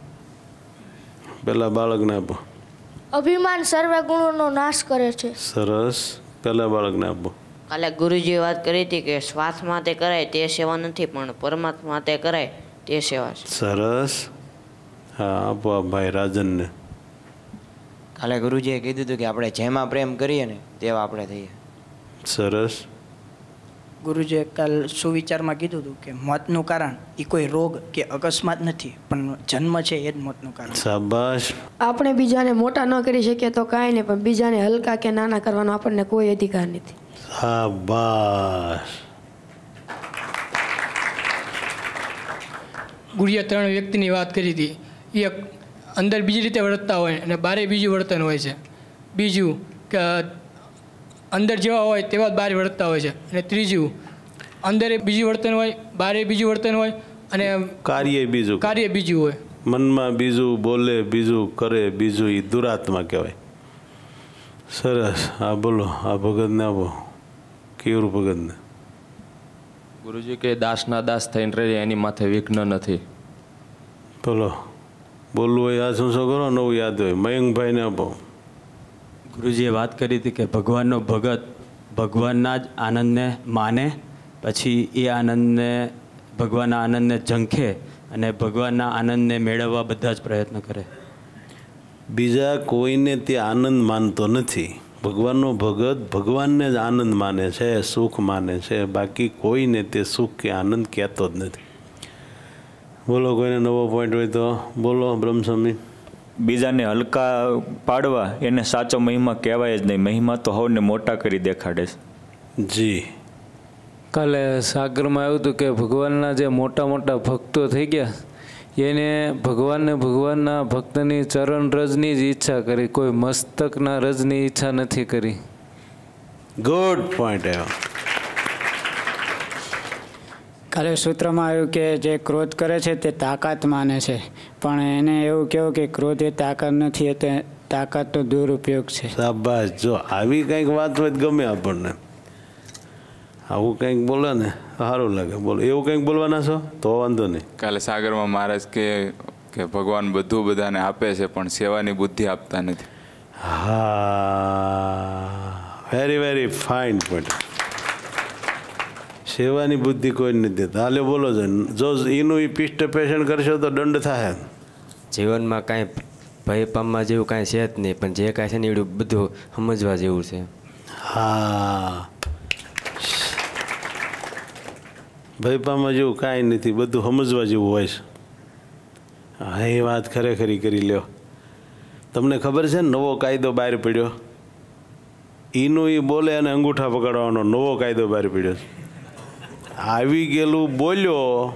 પેલા બાળકને આપો. અભિમાન સર્વ ગુણોનો નાશ કરે છે. સરસ. પેલા બાળકને આપો. કાલે ગુરુજીએ વાત કરી હતી કે સ્વાર્થ માટે કરાય તે સેવા નથી, પણ પરમાત્મા માટે કરાય તે સેવા છે. સરસ. હા, આપો આ ભાઈ રાજનને. કાલે ગુરુજીએ કીધું હતું કે આપણે જેમાં પ્રેમ કરીએ ને તેવા આપણે થઈએ. સરસ. ગુરુજીએ કાલ સુવિચારમાં કીધું હતું કે મોતનું કારણ એ કોઈ રોગ કે અકસ્માત નથી, પણ જન્મ છે એ જ મોતનું કારણ. શાબાશ. આપણે બીજાને મોટા ન કરી શકીએ તો કાંઈ નહીં, પણ બીજાને હલકા કે નાના કરવાનો આપણને કોઈ અધિકાર નથી. શાબાશ. ગુરુએ ત્રણ વ્યક્તિની વાત કરી હતી. એક અંદર બીજી રીતે વર્તતા હોય અને બારે બીજું વર્તન હોય છે. બીજું કે અંદર જેવા હોય તેવા જ બહાર વર્તતા હોય છે. અને ત્રીજું અંદર બીજું વર્તન હોય, બારે બીજું વર્તન હોય અને કાર્ય બીજું કાર્ય બીજું હોય. મનમાં બીજું બોલે, બીજું કરે, બીજું એ દુરાત્મા કહેવાય. સરસ. હા બોલો. આ ભગતને આપો. કેવું ભગતને? ગુરુજી કે દાસના દાસ થઈને રહે એની માથે વિઘ્ન નથી. બોલો. બોલવું હોય આ શું શું કરો, નવું યાદ હોય. મયંકભાઈને આપો. ગુરુજીએ વાત કરી હતી કે ભગવાનનો ભગત ભગવાનના જ આનંદને માને, પછી એ આનંદને ભગવાનના આનંદને ઝંખે અને ભગવાનના આનંદને મેળવવા બધા જ પ્રયત્ન કરે. બીજા કોઈને તે આનંદ માનતો નથી. ભગવાનનો ભગત ભગવાનને જ આનંદ માને છે, સુખ માને છે, બાકી કોઈને તે સુખ કે આનંદ કહેતો જ નથી. બોલો, કોઈને નવો પોઈન્ટ હોય તો બોલો બ્રહ્મસ્વામી. બીજાને હલકા પાડવા એને સાચો મહિમા કહેવાય જ નહીં. મહિમા તો હવને મોટા કરી દેખાડે છે. જી, કાલે સાગરમાં આવ્યું હતું કે ભગવાનના જે મોટા મોટા ભક્તો થઈ ગયા એને ભગવાનને ભગવાનના ભક્તની ચરણ રજની જ ઈચ્છા કરી, કોઈ મસ્તકના રજની ઈચ્છા નથી કરી. ગુડ પોઈન્ટ આવ્યો. કાલે સૂત્રમાં આવ્યું કે જે ક્રોધ કરે છે તે તાકાત માને છે, પણ એને એવું કહેવું કે ક્રોધ એ તાકાત નથી, એ તે તાકાતનો દુરુપયોગ છે. શાબાશ. જો આવી કંઈક વાત હોય ગમે આપણને, આવું કંઈક બોલે ને સારું લાગે. બોલો, એવું કંઈક બોલવાના છો તો વાંધો નહીં. કાલે સાગરમાં મહારાજ કે કે ભગવાન બધું બધાને આપે છે પણ સેવાની બુદ્ધિ આપતા નથી. હા, વેરી વેરી ફાઇન પોઈન્ટ. સેવાની બુદ્ધિ કોઈ નથી દેતા. હાલે બોલો છે, જો એનું એ પિષ્ટ પેશન કરશો તો દંડ થાય. જીવનમાં કાંઈ ભય પામવા જેવું કાંઈ છે જ નહીં, પણ જે કાંઈ છે ને એવું બધું સમજવા જેવું છે. હા, ભય પામવા જેવું કાંઈ નથી, બધું સમજવા જેવું હોય છે. હા, એ વાત ખરેખરી કરી લ્યો. તમને ખબર છે ને નવો કાયદો બહાર પડ્યો, એનું એ બોલે અને અંગૂઠા પકડવાનો નવો કાયદો બહાર પડ્યો છે. આવી ગયેલું બોલ્યો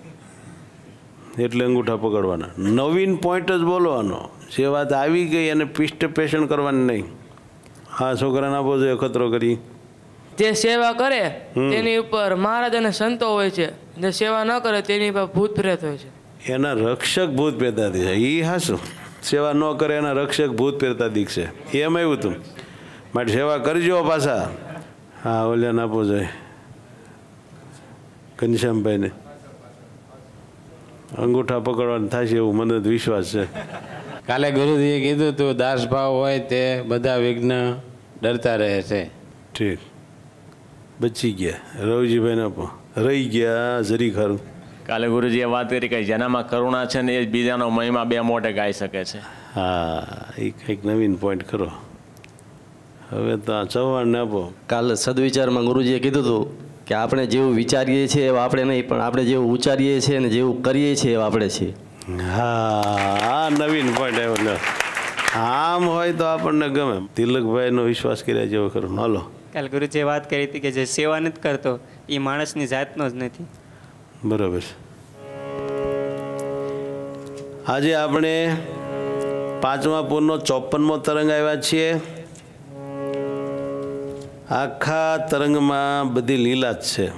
એટલે અંગૂઠા પકડવાના. નવીન પોઈન્ટ જ બોલવાનો. જે વાત આવી ગઈ અને પિષ્ટ પેષણ કરવાની નહીં. હા, છોકરાને આપો જોઈએ ખતરો કરી. જે સેવા કરે તેની ઉપર મહારાજ અને સંતો હોય છે, જે સેવા ન કરે તેની ઉપર ભૂત પ્રેત હોય છે. એના રક્ષક ભૂત પ્રેતાદી છે. એ હાશું. સેવા ન કરે એના રક્ષક ભૂત પ્રેતાદી છે. એમ આવ્યું તું માટે સેવા કરજો પાછા. હા, ઓલ્યાને આપો જોઈએ ઘનશ્યામભાઈને. અંગૂઠા પકડવાનું થશે એવું મને જ વિશ્વાસ છે. કાલે ગુરુજીએ કીધું તું દાસ ભાવ હોય તે બધા વિઘ્ન ડરતા રહે છે. ઠીક, બચી ગયા. રવજીભાઈને આપો. રહી ગયા જરી ખરું. કાલે ગુરુજીએ વાત કરી કે જેનામાં કરુણા છે ને એ જ બીજાનો મહિમા બે મોઢે ગાઈ શકે છે. હા, એ કંઈક નવીન પોઈન્ટ કરો. હવે તો આ ચૌહાણને આપો. કાલે સદવિચારમાં ગુરુજીએ કીધું હતું કે આપણે જેવું વિચારીએ છીએ એવું આપણે નહીં, પણ આપણે જેવું ઉચ્ચારીએ છીએ અને જેવું કરીએ છીએ એવું આપણે છીએ. હા, આ નવીન પોઈન્ટ આવ્યો. આમ હોય તો આપણને ગમે. તિલકભાઈનો વિશ્વાસ કર્યા જેવો ખરો. હાલો, કાલે ગુરુજીએ વાત કરી હતી કે જે સેવા નથી કરતો એ માણસની જાતનો જ નથી. બરાબર છે. આજે આપણે પાંચમા પૂરનો ચોપનમો તરંગ આવ્યા છીએ. આખા તરંગમાં બધી લીલા જ છે.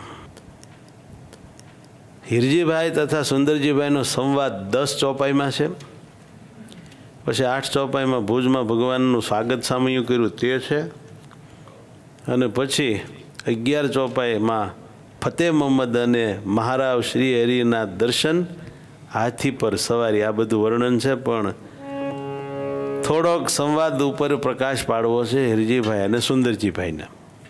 હિરજીભાઈ તથા સુંદરજીભાઈનો સંવાદ દસ ચોપાઈમાં છે. પછી આઠ ચોપાઈમાં ભુજમાં ભગવાનનું સ્વાગત સામયું કર્યું તે છે. અને પછી અગિયાર ચોપાઈમાં ફતેહ મોહમ્મદ અને મહારાવ શ્રી હરિના દર્શન, હાથી પર સવારી, આ બધું વર્ણન છે. પણ થોડોક સંવાદ ઉપર પ્રકાશ પાડવો છે હિરજીભાઈ અને સુંદરજીભાઈને.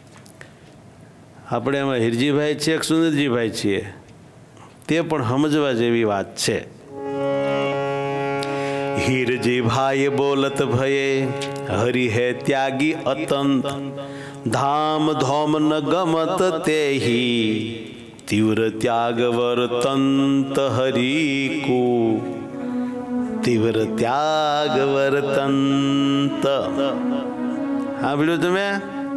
આપણે એમાં હિરજીભાઈ છીએ કે સુંદરજીભાઈ છીએ તે પણ સમજવા જેવી વાત છે. હિરજીભાઈ બોલત ભયે હરિ હે ત્યાગી અત્યંત, ધામ ધોમ ન ગમત તેહી તીવ્ર ત્યાગ વર્તંત હરિકુ. તીવ્ર ત્યાગ વર્તંત સાંભળ્યું તમે?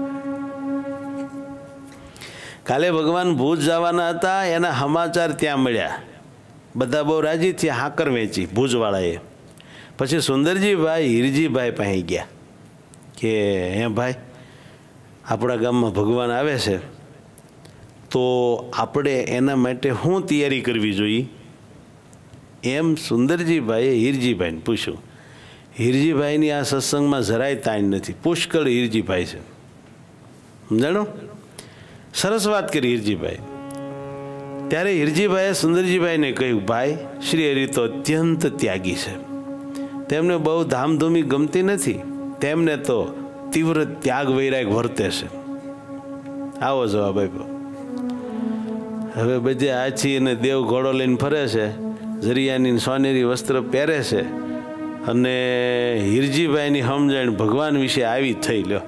કાલે ભગવાન ભુજ જવાના હતા, એના સમાચાર ત્યાં મળ્યા. બધા બહુ રાજી થયા, હાકર વેચી ભુજવાળાએ. પછી સુંદરજીભાઈ હિરજીભાઈ પાસે ગયા કે હે ભાઈ, આપણા ગામમાં ભગવાન આવે છે તો આપણે એના માટે શું તૈયારી કરવી જોઈએ? એમ સુંદરજીભાઈએ હિરજીભાઈને પૂછ્યું. હિરજીભાઈની આ સત્સંગમાં જરાય તાણ નથી. પુષ્કળ હિરજીભાઈ છે, સમજાણો? સરસ વાત કરી હિરજીભાઈ. ત્યારે હિરજીભાઈએ સુંદરજીભાઈને કહ્યું, ભાઈ શ્રી હરિ તો અત્યંત ત્યાગી છે, તેમને બહુ ધામધૂમી ગમતી નથી, તેમને તો તીવ્ર ત્યાગ વૈરાગ વર્તે છે. આવો જવાબ આપ્યો. હવે બધે આછી અને દેવ ઘોડો લઈને ફરે છે, જરિયાની સોનેરી વસ્ત્ર પહેરે છે, અને હીરજીભાઈની સમજણ ભગવાન વિશે આવી થઈ લ્યો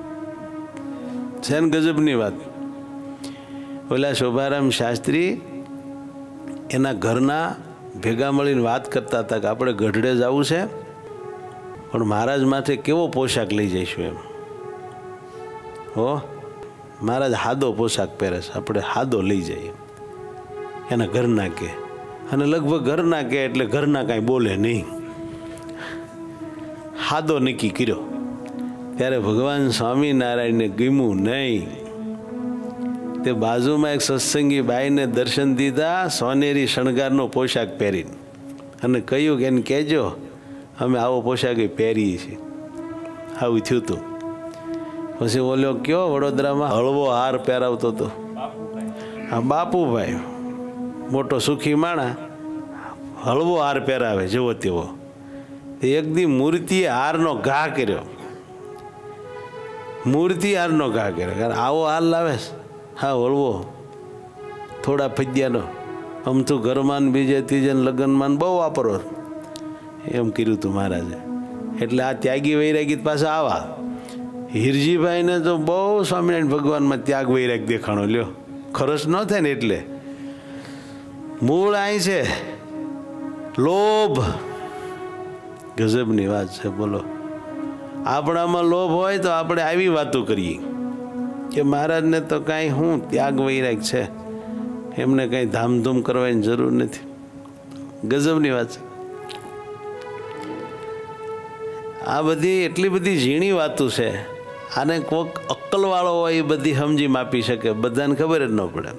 છે ને ગજબની વાત. ઓલા શોભારામ શાસ્ત્રી એના ઘરના ભેગા મળીને વાત કરતા હતા કે આપણે ગઢડે જવું છે પણ મહારાજ માથે કેવો પોશાક લઈ જઈશું એમ. હો મહારાજ હાદો પોશાક પહેરે છે, આપણે હાદો લઈ જઈએ એના ઘરના કે. અને લગભગ ઘરના કે એટલે ઘરના કાંઈ બોલે નહીં, હાદો નક્કી કર્યો. ત્યારે ભગવાન સ્વામિનારાયણને ગમ્યું નહીં. તે બાજુમાં એક સત્સંગી બાઈને દર્શન દીધા સોનેરી શણગારનો પોશાક પહેરીને અને કહ્યું કે એને કહેજો અમે આવો પોશાક પહેરીએ છીએ. આવું થયું હતું. પછી બોલ્યો કયો વડોદરામાં હળવો હાર પહેરાવતો હતો હા બાપુભાઈ, મોટો સુખી માણા, હળવો હાર પહેરાવે જેવો તેવો. એક દી મૂર્તિએ હારનો ઘા કર્યો, મૂર્તિ હારનો ઘા કર્યો. કારણ આવો હાર લાવે હા હળવો થોડા ફજ્યાનો, આમ તું ઘરમાં બીજે ત્રીજે લગ્નમાં બહુ વાપરો એમ કર્યું હતું મહારાજે. એટલે આ ત્યાગી વૈરાગી પાછા આવા. હીરજીભાઈને તો બહુ સ્વામિનારાયણ ભગવાનમાં ત્યાગ વૈરાગ દેખાણો લ્યો, ખરસ ન થાય ને એટલે. મૂળ અહીં છે લોભ. ગજબની વાત છે બોલો. આપણામાં લોભ હોય તો આપણે આવી વાતો કરીએ કે મહારાજને તો કાંઈ શું ત્યાગ વૈરાગ છે, એમને કાંઈ ધામધૂમ કરવાની જરૂર નથી. ગજબની વાત છે. આ બધી એટલી બધી ઝીણી વાતો છે, આને કોઈક અક્કલવાળો હોય એ બધી સમજી માપી શકે, બધાને ખબર જ ન પડે.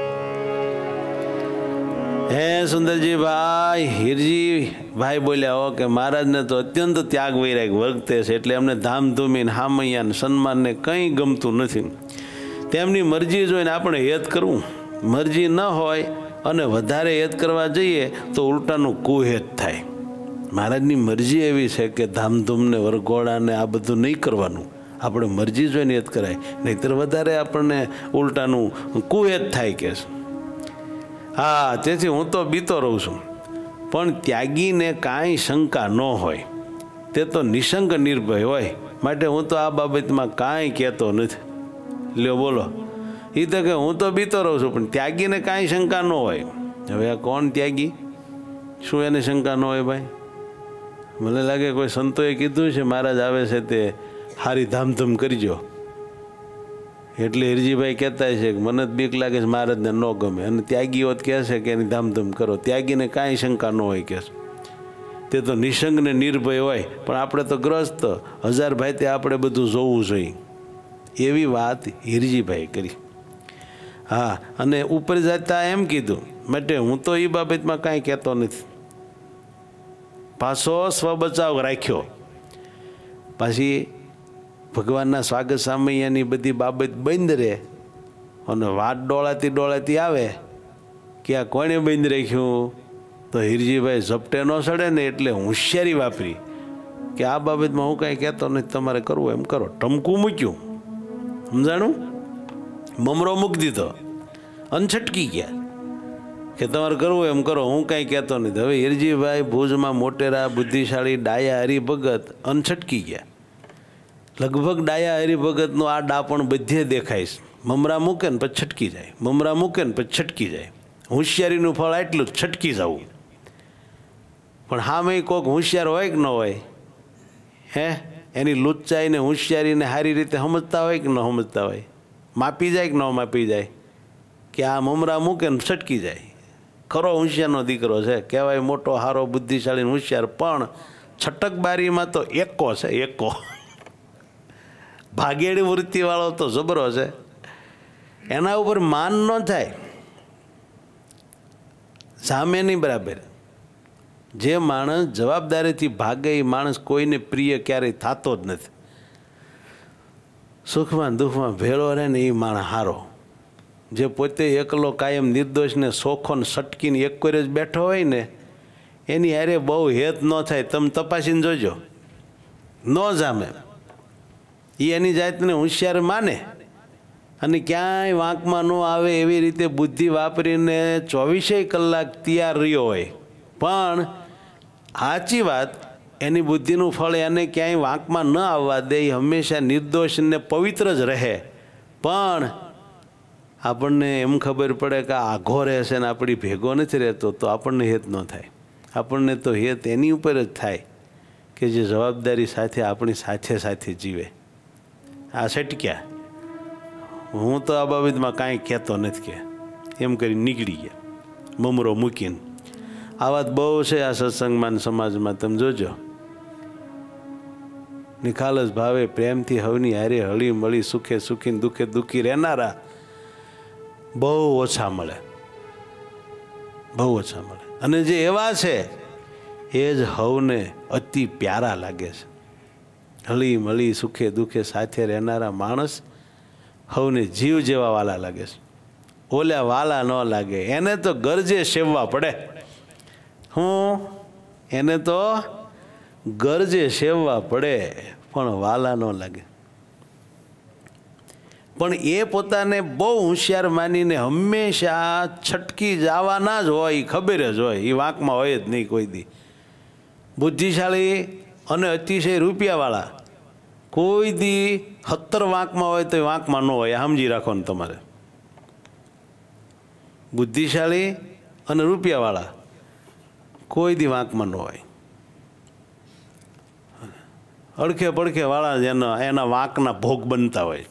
હે સુંદરજી ભાઈ, હીરજી ભાઈ બોલ્યા હો કે મહારાજને તો અત્યંત ત્યાગ વૈરાગ વર્તે છે, એટલે એમને ધામધૂમીને હામૈયાને સન્માનને કંઈ ગમતું નથી. તેમની મરજી જોઈને આપણે હેત કરવું, મરજી ન હોય અને વધારે હેત કરવા જઈએ તો ઉલટાનું કુહેત થાય. મહારાજની મરજી એવી છે કે ધામધૂમને વરઘોડાને આ બધું નહીં કરવાનું, આપણે મરજી જોઈને હેત કરાય, નહીંતર વધારે આપણને ઉલટાનું કુહેત થાય કે છે. હા, તેથી હું તો બીતો રહું છું. પણ ત્યાગીને કાંઈ શંકા ન હોય, તે તો નિશંક નિર્ભય હોય, માટે હું તો આ બાબતમાં કાંઈ કહેતો નથી. લ્યો બોલો, એ તો કે હું તો બીતો રહું છું પણ ત્યાગીને કાંઈ શંકા ન હોય. હવે આ કોણ ત્યાગી, શું એને શંકા ન હોય ભાઈ? મને લાગે કોઈ સંતોએ કીધું છે મહારાજ આવે છે તે સારી ધામધૂમ કરજો, એટલે હીરજીભાઈ કહેતા છે કે મને જ બીક લાગે છે મહારાજને ન ગમે, અને ત્યાગીઓ કહે છે કે એની ધામધૂમ કરો. ત્યાગીને કાંઈ શંકા ન હોય કે તે તો નિશંક ને નિર્ભય હોય. પણ આપણે તો ગ્રસ્ત હજાર ભાઈ તે આપણે બધું જોવું જોઈએ, એવી વાત હીરજીભાઈ કરી. હા, અને ઉપર જતા એમ કીધું, માટે હું તો એ બાબતમાં કાંઈ કહેતો નથી. પાછો સ્વબચાવ રાખ્યો. પાછી ભગવાનના સ્વાગત સામૈયાની બધી બાબત બંધ રહે અને વાત ડોળાતી ડોળાતી આવે કે આ કોણે બંધ રાખ્યું, તો હીરજીભાઈ ઝપટે ન સડે ને એટલે હોશિયારી વાપરી કે આ બાબતમાં હું કાંઈ કહેતો નથી, તમારે કરવું એમ કરો. ટમકું મૂક્યું, સમજાણું? મમરો મૂકી દીધો અને છટકી ગયા કે તમારે કરવું એમ કરો, હું કાંઈ કહેતો નથી. હવે હીરજીભાઈ ભુજમાં મોટેરા બુદ્ધિશાળી ડાયા હરિભગત અનછટકી ગયા. લગભગ ડાયા હરિભગતનું આ ડાપણ બધે દેખાય છે. મમરા મૂકે ને પછી છટકી જાય, મમરા મૂકે ને પછી છટકી જાય. હોશિયારીનું ફળ આટલું જ, છટકી જવું. પણ હામે કોઈક હોશિયાર હોય કે ન હોય, હે એની લુચ્ચાઈને હોશિયારીને સારી રીતે સમજતા હોય કે ન સમજતા હોય, માપી જાય કે ન માપી જાય કે આ મમરા મૂકે ને છટકી જાય. ખરો હોશિયારનો દીકરો છે, કહેવાય મોટો હારો બુદ્ધિશાળી હોશિયાર, પણ છટકબારીમાં તો એકો છે, એકો. ભાગેડી વૃત્તિવાળો તો જબરો છે, એના ઉપર માન ન થાય, સામે નહીં બરાબર. જે માણસ જવાબદારીથી ભાગે એ માણસ કોઈને પ્રિય ક્યારેય થતો જ નથી. સુખમાં દુઃખમાં ભેળો રહે ને એ માણસ હારો. જે પોતે એકલો કાયમ નિર્દોષને સોખોને સટકીને એક કોઈ જ બેઠો હોય ને એની હારે બહુ હેત ન થાય. તમે તપાસીને જોજો, ન જામે. એ એની જાતને હોશિયાર માને અને ક્યાંય વાંકમાં ન આવે એવી રીતે બુદ્ધિ વાપરીને ચોવીસેય કલાક તૈયાર રહ્યો હોય. પણ સાચી વાત એની બુદ્ધિનું ફળ એને ક્યાંય વાંકમાં ન આવવા દે, એ હંમેશા નિર્દોષ ને પવિત્ર જ રહે. પણ આપણને એમ ખબર પડે કે આઘો રહેશે ને આપણી ભેગો નથી રહેતો તો આપણને હેત ન થાય. આપણને તો હેત એની ઉપર જ થાય કે જે જવાબદારી સાથે આપણી સાથે સાથે જીવે. આ સટક્યા, હું તો આ બાબતમાં કાંઈ કહેતો નથી કે એમ કરી નીકળી ગયા મમરો મૂકીને. આ વાત બહુ છે આ સત્સંગમાં સમાજમાં. તમે જોજો, નિખાલસ ભાવે પ્રેમથી હવની હારે હળી મળી સુખે સુખી દુઃખે દુઃખી રહેનારા બહુ ઓછા મળે, બહુ ઓછા મળે. અને જે એવા છે એ જ હવને અતિ પ્યારા લાગે છે. હળી મળી સુખે દુઃખે સાથે રહેનારા માણસ હવને જીવ જેવા વાલા લાગે છે. ઓલા વાલા ન લાગે, એને તો ગરજે સેવવા પડે. હું એને તો ગરજે સેવવા પડે પણ વાલા ન લાગે. પણ એ પોતાને બહુ હોશિયાર માનીને હંમેશા છટકી જવાના જ હોય, એ ખબર જ હોય, એ વાંકમાં હોય જ નહીં કોઈ દી. બુદ્ધિશાળી અને અતિશય રૂપિયાવાળા કોઈ દી સત્તર વાંકમાં હોય તો એ વાંકમાં ન હોય, સમજી રાખો ને તમારે. બુદ્ધિશાળી અને રૂપિયાવાળા કોઈ દી વાંકમાં ન હોય. અડખે પડખે વાળા એના એના વાંકના ભોગ બનતા હોય.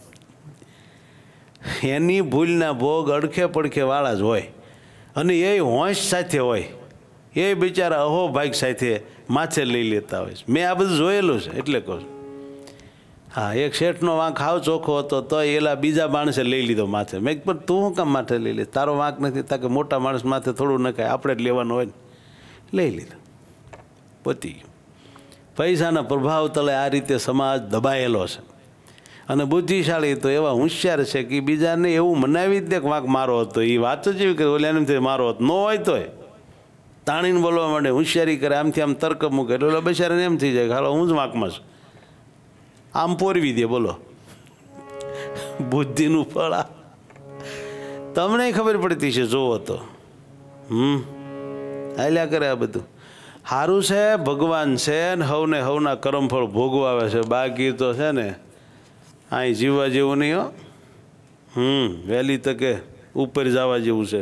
એની ભૂલના ભોગ અડખે પડખે વાળા જ હોય. અને એ હોંશ સાથે હોય, એ બિચારા અહોભાગ સાથે માથે લઈ લેતા હોય. મેં આ બધું જોયેલું છે એટલે કહું છું. હા, એક શેઠનો વાંક હાવ ચોખ્ખો હતો તો એલા બીજા માણસે લઈ લીધો માથે. મેં પણ તું શું કામ માથે લઈ લે? તારો વાંક નથી, તાકે મોટા માણસ માથે થોડું નખાય, આપણે જ લેવાનું હોય ને. લઈ લીધો, પતી ગયું. પૈસાના પ્રભાવ તળે આ રીતે સમાજ દબાયેલો છે. અને બુદ્ધિશાળી તો એવા હોશિયાર છે કે બીજાને એવું મનાવી જ દે કે વાંક મારો હતો. એ વાત જ એવી કે ઓલાને એમ મારો હતો ન હોય તોય તાણીને બોલવા માંડે, હોશિયારી કરે, આમથી આમ તર્ક મૂકે એટલે ઓલા બિચારાને એમ થઈ જાય હાલો હું જ વાંકમાં છું, આમ પોરવી દે. બોલો, બુદ્ધિનું ફળ આ તમને ખબર પડતી છે, જોવો તો. હમ હાલ્યા કરે આ બધું. સારું છે, ભગવાન છે ને હવને હવના કરમફળ ભોગવાવે છે. બાકી તો છે ને અહીં જીવવા જેવું નહીં હો. હમ વહેલી તકે ઉપર જવા જેવું છે.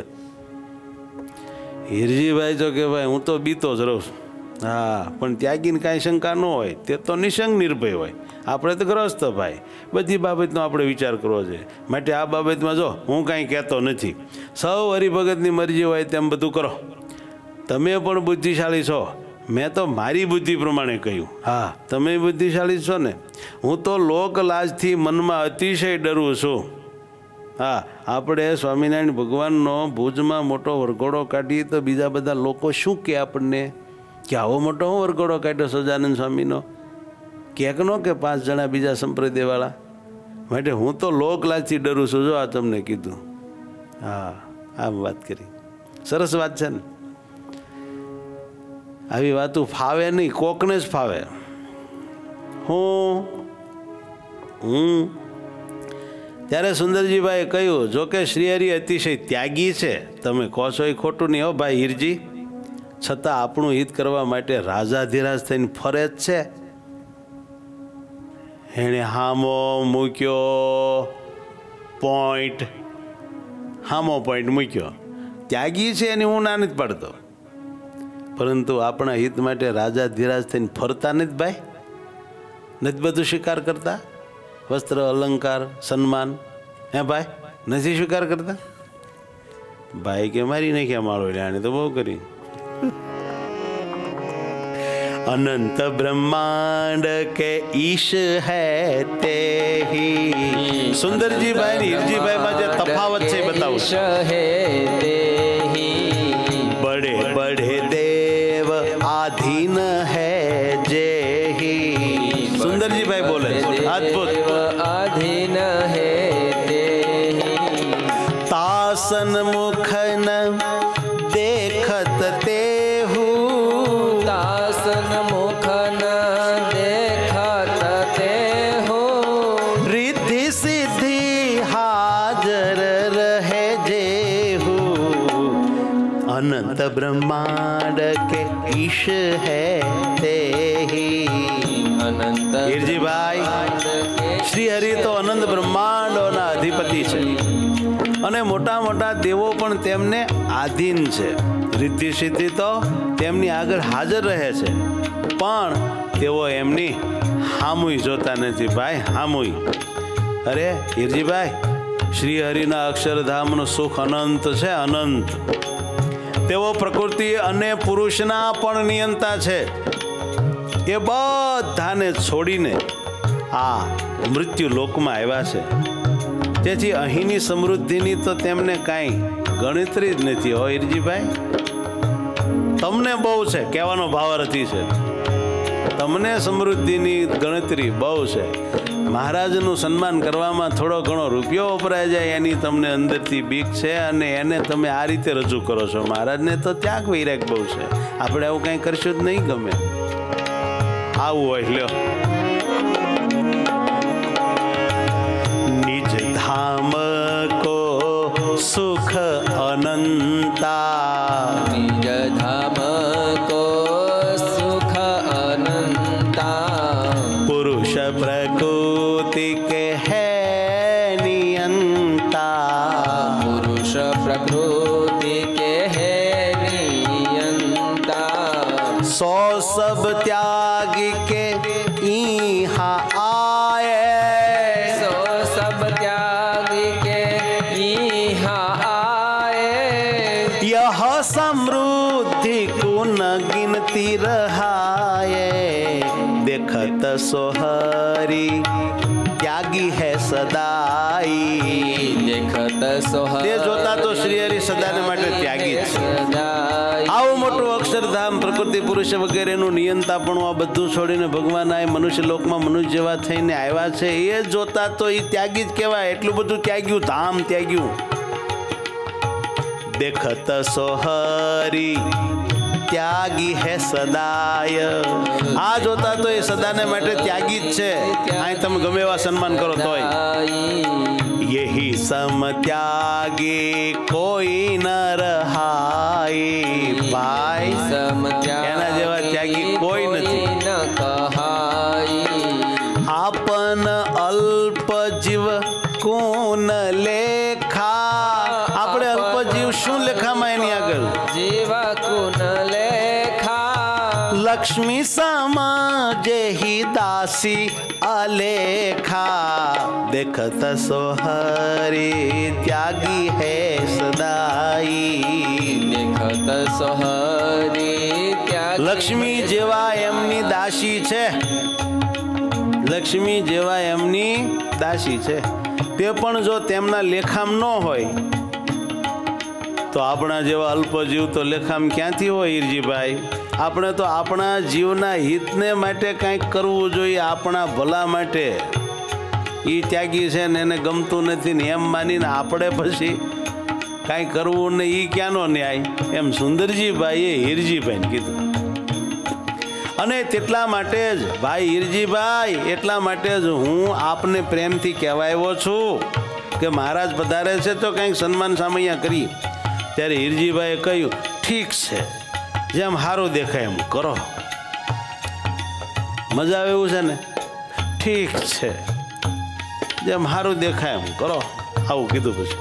હીરજીભાઈ તો કે ભાઈ હું તો બીતો જ રહું છું. હા, પણ ત્યાગીને કાંઈ શંકા ન હોય, તે તો નિશંક નિર્ભય હોય. આપણે તો ગ્રસ્ત ભાઈ, બધી બાબતનો આપણે વિચાર કરવો જોઈએ. માટે આ બાબતમાં જો હું કાંઈ કહેતો નથી. સૌ હરિભગતની મરજી હોય તેમ બધું કરો. તમે પણ બુદ્ધિશાળી છો, મેં તો મારી બુદ્ધિ પ્રમાણે કહ્યું. હા, તમે બુદ્ધિશાળી છો ને. હું તો લોકલાજથી મનમાં અતિશય ડરું છું. હા, આપણે સ્વામિનારાયણ ભગવાનનો ભુજમાં મોટો વરઘોડો કાઢીએ તો બીજા બધા લોકો શું કહે આપણને કે આવો મોટો હું વરઘોડો કાઢ્યો સહજાનંદ સ્વામીનો, ક્યાંક નો કે પાંચ જણા બીજા સંપ્રદાયવાળા. માટે હું તો લોકલાજથી ડરું છું. જો આ તમને કીધું. હા, આમ વાત કરી, સરસ વાત છે ને. આવી વાતો ફાવે નહીં, કોકને જ ફાવે. હું હું ત્યારે સુંદરજીભાઈએ કહ્યું, જોકે શ્રીહરિ અતિશય ત્યાગી છે, તમે કહો છો એ ખોટું નહીં હો ભાઈ હીરજી, છતાં આપણું હિત કરવા માટે રાજાધિરાજ થઈને ફરે જ છે. એણે હામો મૂક્યો પોઈન્ટ, હામો પોઈન્ટ મૂક્યો. ત્યાગી છે એની હું ના નથી પાડતો, પરંતુ આપણા હિત માટે રાજાધિરાજ થઈને ફરતા નથી ભાઈ. નથી બધું સ્વીકાર કરતા, વસ્ત્ર અલંકાર સન્માન, હે ભાઈ નથી સ્વીકાર કરતા? ભાઈ કે મારી નાખ્યા માળો, આને તો બહુ કરી. अनंत ब्रह्मांड के ईश है ते ही। सुंदर जी भाई हीर जी भाई में जो तफावत है बताओ। बड़े बड़े देव आधीन है जे ही। सुंदर जी भाई बोले अद्भुत। आधीन है ते ही। तासन मुखन देखत तेहू। तासन मुखन देखत तेहू। रिद्धि सिद्धि हाजर रहे जेहू। अनंत ब्रह्मांड के ईश है ते ही। અનંત હીરજીભાઈ, શ્રી હરિ તો અનંત બ્રહ્માંડોના અધિપતિ છે અને મોટા મોટા દેવો પણ તેમને આધીન છે. રિદ્ધિ સિદ્ધિ તો તેમની આગળ હાજર રહે છે, પણ તેઓ એમની હામુય જોતા નથી ભાઈ, હામુય. અરે હીરજીભાઈ, શ્રી હરિના અક્ષરધામનું સુખ અનંત છે, અનંત. તેઓ પ્રકૃતિ અને પુરુષના પણ નિયંતા છે. એ બધાને છોડીને આ મૃત્યુ લોકમાં આવ્યા છે. તેથી અહીંની સમૃદ્ધિની તો તેમને કાંઈ ગણતરી જ નથી. હો હીરજીભાઈ, તમને બહુ છે, કહેવાનો ભાવાર્થી છે. તમને સમૃદ્ધિની ગણતરી બહુ છે. મહારાજનું સન્માન કરવામાં થોડો ઘણો રૂપિયો વપરાઈ જાય એની તમને અંદરથી બીક છે, અને એને તમે આ રીતે રજૂ કરો છો. મહારાજને તો ત્યાગ વૈરાગ બહુ છે. આપણે આવું કંઈ કરશું જ નહીં ગમે. આવું હોય લ્યો. નિજ ધામ કો સુખ અનંતા, નિજ ધામ કો સુખ અનંતા, પુરુષ પ્રકૃતિ કે હૈ નિયંતા, પુરુષ પ્રકૃતિ કે હૈ નિયંતા, સો સબ ત્યાગી કે ઈહા આયે, સો સબ ત્યાગી કે ઈહા આયે, यह समृद्धि कुन गिनती रहाये, देखत सोहरी त्यागी है सदाई, देखत સોહરી, તે જોતા તો શ્રી હરિ સદાને માટે ત્યાગી છે. આવું મોટું અક્ષરધામ, પ્રકૃતિ પુરુષ વગેરેનું નિયંતા પણ આ બધું છોડીને ભગવાન આ મનુષ્ય લોકમાં મનુષ્ય જેવા થઈને આવ્યા છે. એ જોતા તો એ ત્યાગી જ કહેવાય. એટલું બધું ત્યાગ્યું, ધામ ત્યાગ્યું. देखत सोहरी त्यागी है सदाय, આ જોતા તો એ સદાને માટે ત્યાગી જ છે. અહીં તમે ગમે એવા સન્માન કરો તોય. યહી સમ ત્યાગી કોઈ ન રહાય, ભાઈ એના જેવા ત્યાગી કોઈ નથી. આપન અલ્પ જીવ કોન લેખા, આપણે અલ્પજીવ શું લેખામાં એની આગળ? જીવા કુન લેખા, લક્ષ્મી સમજે હિ દાસી અલેખા, દેખત સોહરી ત્યાગી હે સદાઈ, દેખત સોહરી ત્યાગી. લક્ષ્મી જેવા એમની દાસી છે, લક્ષ્મી જેવા એમની દાસી છે. તે પણ જો તેમના લેખામ ન હોય તો આપણા જેવા અલ્પજીવ તો લેખામ ક્યાંથી હોય હીરજીભાઈ? આપણે તો આપણા જીવના હિતને માટે કંઈક કરવું જોઈએ, આપણા ભલા માટે. એ ત્યાગી છે ને એને ગમતું નથી ને એમ માનીને આપણે પછી કાંઈ કરવું ને એ ક્યાંનો ન્યાય? એમ સુંદરજીભાઈએ હીરજીભાઈને કીધું. અને તેટલા માટે જ ભાઈ હીરજીભાઈ, એટલા માટે જ હું આપને પ્રેમથી કહેવાયો છું કે મહારાજ પધારે છે તો કંઈક સન્માન સામૈયા કરીએ. ત્યારે હીરજીભાઈએ કહ્યું, ઠીક છે, જેમ સારું દેખાય એમ કરો. મજા આવે એવું છે ને? ઠીક છે, જેમ સારું દેખાય એમ કરો. આવું કીધું. પછી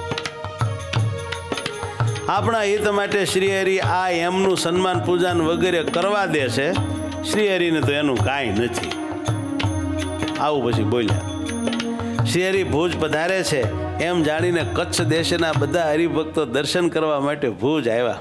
આપણા હિત માટે શ્રી હરિ આ એમનું સન્માન પૂજન વગેરે કરવા દે છે. શ્રી હરિને તો એનું કાંઈ નથી. આવું પછી બોલ્યા. શ્રી હરિ ભુજ પધારે છે એમ જાણીને કચ્છ દેશના બધા હરિભક્તો દર્શન કરવા માટે ભુજ આવ્યા.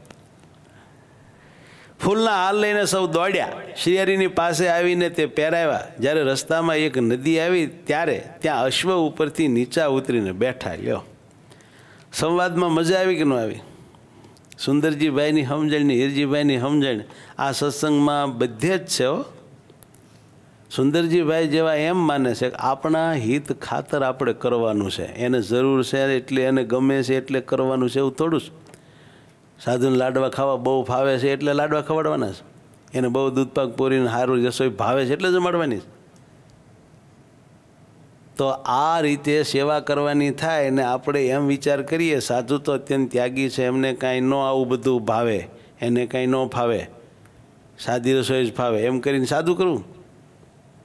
ફૂલના હાલ લઈને સૌ દોડ્યા. શ્રી હરિની પાસે આવીને તે પહેરાવ્યા. જ્યારે રસ્તામાં એક નદી આવી ત્યારે ત્યાં અશ્વ ઉપરથી નીચા ઉતરીને બેઠા. લ્યો, સંવાદમાં મજા આવી કે ન આવી? સુંદરજીભાઈની સમજણની, હીરજીભાઈની સમજણ આ સત્સંગમાં બધે જ છે. હો, સુંદરજીભાઈ જેવા એમ માને છે કે આપણા હિત ખાતર આપણે કરવાનું છે, એને જરૂર છે એટલે એને ગમે છે એટલે કરવાનું છે. એવું થોડું જ સાધુને લાડવા ખાવા બહુ ફાવે છે એટલે લાડવા ખવડાવવાના છે, એને બહુ દૂધપાક પૂરીને સારું રસોઈ ભાવે છે એટલે જમાડવાની છે. તો આ રીતે સેવા કરવાની થાય ને આપણે એમ વિચાર કરીએ સાધુ તો અત્યંત ત્યાગી છે, એમને કાંઈ ન આવું બધું ભાવે, એને કાંઈ ન ફાવે, સાદી રસોઈ જ ફાવે, એમ કરીને સાદું કરવું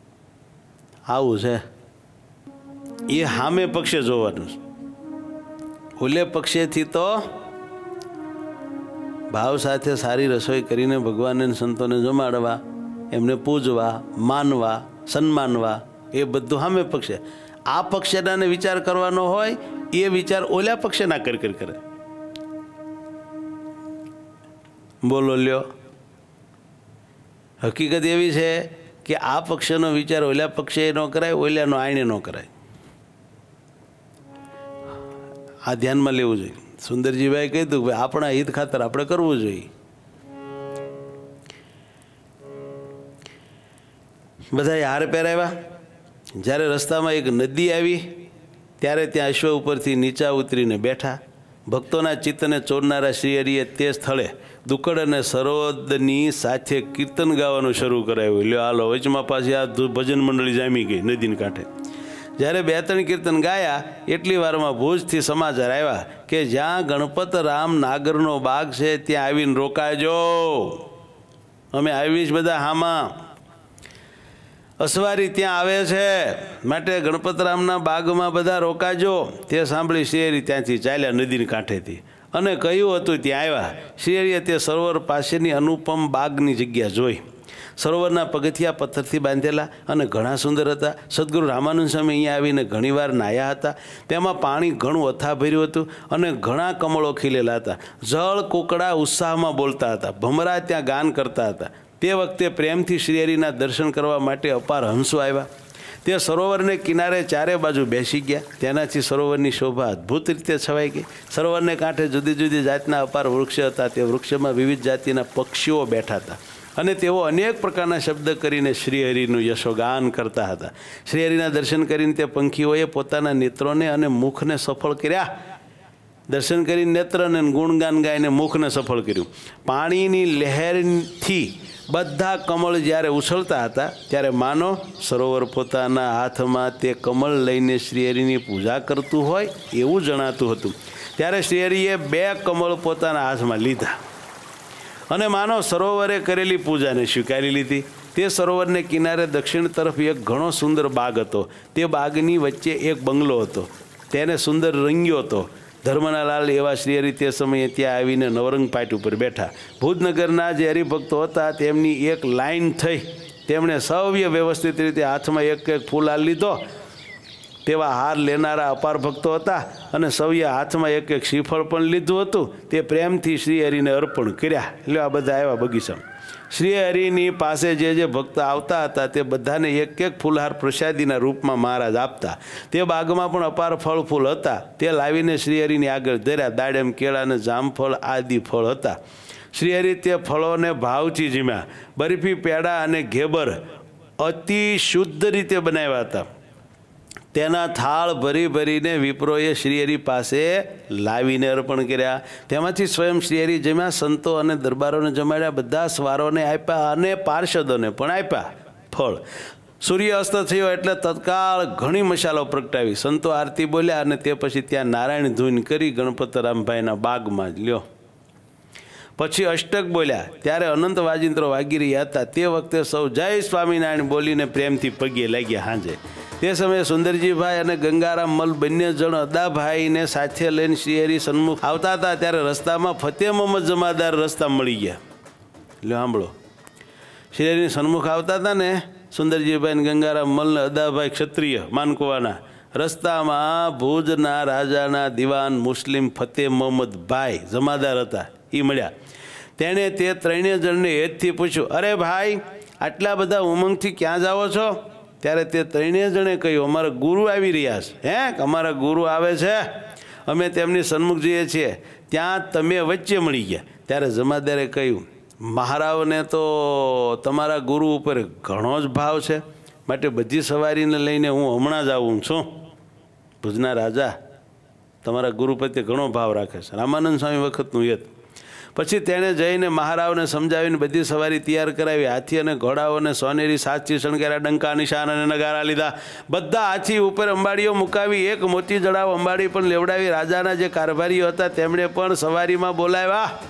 આવું છે. એ સામે પક્ષે જોવાનું. ઓલે પક્ષેથી તો ભાવ સાથે સારી રસોઈ કરીને ભગવાનને સંતોને જમાડવા, એમને પૂજવા, માનવા, સન્માનવા, એ બધું સામે પક્ષે. આ પક્ષેનાને વિચાર કરવાનો હોય એ વિચાર ઓલા પક્ષેના કરી કરી કરે. બોલો લ્યો. હકીકત એવી છે કે આ પક્ષનો વિચાર ઓલા પક્ષે ન કરાય, ઓલાનો આઈને ન કરાય. આ ધ્યાનમાં લેવું જોઈએ. સુંદરજીભાઈ કીધું કે આપણા હિત ખાતર આપણે કરવું જોઈએ. બધા હાર પહેરાવ્યા. જ્યારે રસ્તામાં એક નદી આવી ત્યારે ત્યાં અશ્વ ઉપરથી નીચા ઉતરીને બેઠા. ભક્તોના ચિત્તને ચોરનારા શ્રી હરિએ તે સ્થળે દુકડ અને સરોદની સાથે કીર્તન ગાવાનું શરૂ કરાવ્યું. લ્યો હાલો, વચમાં પાછી આ ભજન મંડળી જામી ગઈ નદીને કાંઠે. જ્યારે બે ત્રણ કીર્તન ગાયા એટલી વારમાં ભુજથી સમાચાર આવ્યા કે જ્યાં ગણપત રામ નાગરનો બાગ છે ત્યાં આવીને રોકાજો. અમે આવીશ બધા હામાં. અસવારી ત્યાં આવે છે, માટે ગણપતરામના બાગમાં બધા રોકાજો. તે સાંભળી શ્રીહરિ ત્યાંથી ચાલ્યા નદીની કાંઠેથી અને કહ્યું હતું ત્યાં આવ્યા. શ્રીહરિએ તે સરોવર પાસેની અનુપમ બાગની જગ્યા જોઈ. સરોવરના પગથિયા પથ્થરથી બાંધેલા અને ઘણા સુંદર હતા. સદગુરુ રામાનંદ સ્વામી અહીંયા આવીને ઘણીવાર નાહ્યા હતા. તેમાં પાણી ઘણું અથા ભર્યું હતું અને ઘણા કમળો ખીલેલા હતા. જળ કોકડા ઉત્સાહમાં બોલતા હતા. ભમરા ત્યાં ગાન કરતા હતા. તે વખતે પ્રેમથી શ્રીહરિના દર્શન કરવા માટે અપાર હંસો આવ્યા. તે સરોવરને કિનારે ચારે બાજુ બેસી ગયા. તેનાથી સરોવરની શોભા અદ્ભુત રીતે છવાઈ ગઈ. સરોવરને કાંઠે જુદી જુદી જાતના અપાર વૃક્ષ હતા. તે વૃક્ષમાં વિવિધ જાતિના પક્ષીઓ બેઠા હતા અને તેઓ અનેક પ્રકારના શબ્દ કરીને શ્રીહરિનું યશોગાન કરતા હતા. શ્રીહરિના દર્શન કરીને તે પંખીઓએ પોતાના નેત્રોને અને મુખને સફળ કર્યા. દર્શન કરીને નેત્ર અને ગુણગાન ગાઈને મુખને સફળ કર્યું. પાણીની લહેરથી બધા કમળ જ્યારે ઉછળતા હતા ત્યારે માનો સરોવર પોતાના હાથમાં તે કમળ લઈને શ્રીહરિની પૂજા કરતું હોય એવું જણાતું હતું. ત્યારે શ્રીહરિએ બે કમળ પોતાના હાથમાં લીધા અને માનો સરોવરે કરેલી પૂજાને સ્વીકારી લીધી. તે સરોવરને કિનારે દક્ષિણ તરફ એક ઘણો સુંદર બાગ હતો. તે બાગની વચ્ચે એક બંગલો હતો. તેને સુંદર રંગ્યો હતો. ધર્મના લાલ એવા શ્રીહરિ તે સમયે ત્યાં આવીને નવરંગ પાટ ઉપર બેઠા. ભુજનગરના જે હરિભક્તો હતા તેમની એક લાઈન થઈ. તેમણે સવ્ય વ્યવસ્થિત રીતે હાથમાં એક એક ફૂલ હાર લીધો. તેવા હાર લેનારા અપાર ભક્તો હતા અને સૌએ હાથમાં એક એક શ્રીફળ પણ લીધું હતું. તે પ્રેમથી શ્રીહરિને અર્પણ કર્યા. એટલે આ બધા આવ્યા બગીચામાં. શ્રીહરિની પાસે જે જે ભક્ત આવતા હતા તે બધાને એક એક ફૂલહાર પ્રસાદીના રૂપમાં મહારાજ આપતા. તે બાગમાં પણ અપાર ફળ ફૂલ હતા. તે લાવીને શ્રીહરિની આગળ ધર્યા. દાડમ, કેળા અને જામફળ આદિ ફળ હતા. શ્રીહરિ તે ફળોને ભાવથી જીમ્યા. બરફી, પેડા અને ઘેબર અતિ શુદ્ધ રીતે બનાવ્યા હતા. તેના થાળ ભરી ભરીને વિપ્રોએ શ્રીહરિ પાસે લાવીને અર્પણ કર્યા. તેમાંથી સ્વયં શ્રીહરિ જમ્યા. સંતો અને દરબારોને જમાડ્યા. બધા સ્વારોને આપ્યા અને પાર્ષદોને પણ આપ્યા ફળ. સૂર્ય અસ્ત થયો એટલે તત્કાળ ઘણી મશાલો પ્રગટાવી. સંતો આરતી બોલ્યા અને તે પછી ત્યાં નારાયણ ધૂન કરી ગણપતરામભાઈના બાગમાં જ લ્યો. પછી અષ્ટક બોલ્યા. ત્યારે અનંત વાજિંત્રો વાગી રહ્યા હતા. તે વખતે સૌ જય સ્વામિનારાયણ બોલીને પ્રેમથી પગે લાગ્યા. હાંજે તે સમયે સુંદરજીભાઈ અને ગંગારામ મલ બંને જણ અદાભાઈને સાથે લઈને શ્રીહરિ સન્મુખ આવતા હતા. ત્યારે રસ્તામાં ફતેહ મોહમ્મદ જમાદાર રસ્તા મળી ગયા. એટલે સાંભળો, શ્રીહરિની સન્મુખ આવતા હતા ને સુંદરજીભાઈ ને ગંગારામ મલ ને અદાભાઈ ક્ષત્રિય માનકુવાના. રસ્તામાં ભુજના રાજાના દિવાન મુસ્લિમ ફતેહ મોહમ્મદ ભાઈ જમાદાર હતા. એ મળ્યા. તેણે તે ત્રણેય જણને હેતથી પૂછ્યું, અરે ભાઈ, આટલા બધા ઉમંગથી ક્યાં જાઓ છો? ત્યારે તે ત્રણેય જણે કહ્યું, અમારા ગુરુ આવી રહ્યા છે. હે, અમારા ગુરુ આવે છે, અમે તેમની સન્મુખ જઈએ છીએ. ત્યાં તમે વચ્ચે મળી ગયા. ત્યારે જમાદારે કહ્યું, મહારાવને તો તમારા ગુરુ ઉપર ઘણો જ ભાવ છે, માટે બધી સવારીને લઈને હું હમણાં જ આવું છું. ભુજના રાજા તમારા ગુરુ પ્રત્યે ઘણો ભાવ રાખે છે. રામાનંદ સ્વામી વખતનું યત. પછી તેણે જઈને મહારાવને સમજાવીને બધી સવારી તૈયાર કરાવી. હાથી અને ઘોડાઓને સોનેરી સાતથી શણગાર્યા. ડંકા, નિશાન અને નગારા લીધા. બધા હાથી ઉપર અંબાડીઓ મુકાવી. એક મોતી જડાવ અંબાડી પણ લેવડાવી. રાજાના જે કારભારીઓ હતા તેમણે પણ સવારીમાં બોલાવ્યા.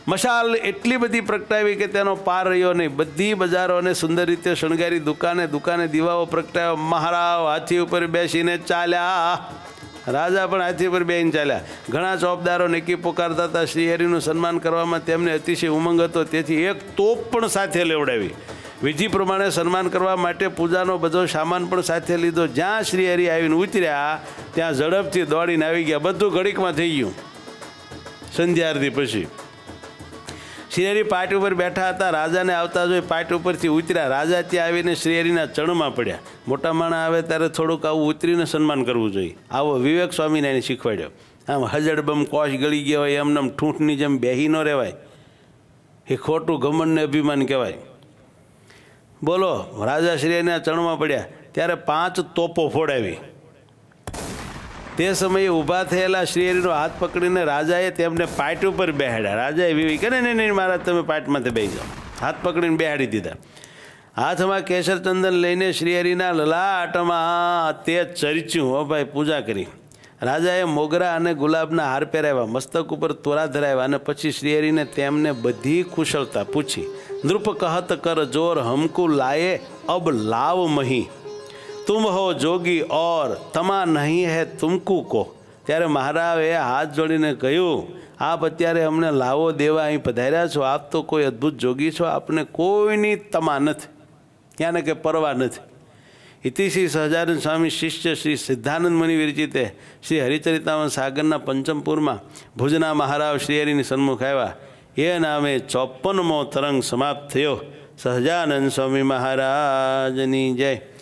મશાલ એટલી બધી પ્રગટાવી કે તેનો પાર રહ્યો નહીં. બધી બજારોને સુંદર રીતે શણગારી, દુકાને દુકાને દીવાઓ પ્રગટાવ્યા. મહારાવ હાથી ઉપર બેસીને ચાલ્યા. રાજા પણ હાથી પર બેસીને ચાલ્યા. ઘણા ચોપદારો નેકી પોકારતા હતા. શ્રીહરિનું સન્માન કરવામાં તેમને અતિશય ઉમંગ હતો, તેથી એક તોપ પણ સાથે લેવડાવી. વિધિ પ્રમાણે સન્માન કરવા માટે પૂજાનો બધો સામાન પણ સાથે લીધો. જ્યાં શ્રીહરિ આવીને ઉતર્યા ત્યાં ઝડપથી દોડીને આવી ગયા. બધું ઘડીકમાં થઈ ગયું. સંધ્યા આરતી પછી શ્રીહરિ પાટ ઉપર બેઠા હતા. રાજાને આવતા જોઈ પાટ ઉપરથી ઉતર્યા. રાજા ત્યાં આવીને શ્રીહરિના ચરણમાં પડ્યા. મોટા માણસ આવે ત્યારે થોડુંક આવું ઉતરીને સન્માન કરવું જોઈએ. આવો વિવેક સ્વામીને એને શીખવાડ્યો. આમ હજડબમ કોશ ગળી ગયા હોય એમને ઠૂંઠની જેમ બેહી ન રહેવાય. એ ખોટું ઘમંડ ને અભિમાન કહેવાય. બોલો, રાજા શ્રીહરિના ચરણમાં પડ્યા ત્યારે પાંચ તોપો ફોડાવી. તે સમયે ઊભા થયેલા શ્રીહરિનો હાથ પકડીને રાજાએ તેમને પાટ ઉપર બેહાડ્યા. રાજાએ વિવી કે નહીં નહીં મહારાજ તમે પાટમાંથી બેસી જાઓ. હાથ પકડીને બેહાડી દીધા. હાથમાં કેસર ચંદન લઈને શ્રીહરિના લલાટમાં તે ચરચ્યું. હો ભાઈ, પૂજા કરી. રાજાએ મોગરા અને ગુલાબના હાર પહેરાવ્યા, મસ્તક ઉપર તોરા ધરાવ્યા અને પછી શ્રીહરિને તેમને બધી કુશળતા પૂછી. નૃપ કહત કર જોર હમકુ લાયે અબ લાવ મહી, તુમ હો જોગી ઓર તમા નહીં હે તુમકુ કો. ત્યારે મહારાવે હાથ જોડીને કહ્યું, આપ અત્યારે અમને લાવો દેવા અહીં પધાર્યા છો. આપ તો કોઈ અદ્ભુત જોગી છો, આપને કોઈની તમા નથી, યાને કે પરવા નથી. ઇતિ શ્રી સહજાનંદ સ્વામી શિષ્ય શ્રી સિદ્ધાનંદ મુનિ વિરચિતે શ્રી હરિચરિતામૃત સાગરના પંચમપુરમાં ભુજના મહારાવ શ્રીહરિની સન્મુખ આવ્યા. એ નામે ચોપનમો તરંગ સમાપ્ત થયો. સહજાનંદ સ્વામી મહારાજની જય.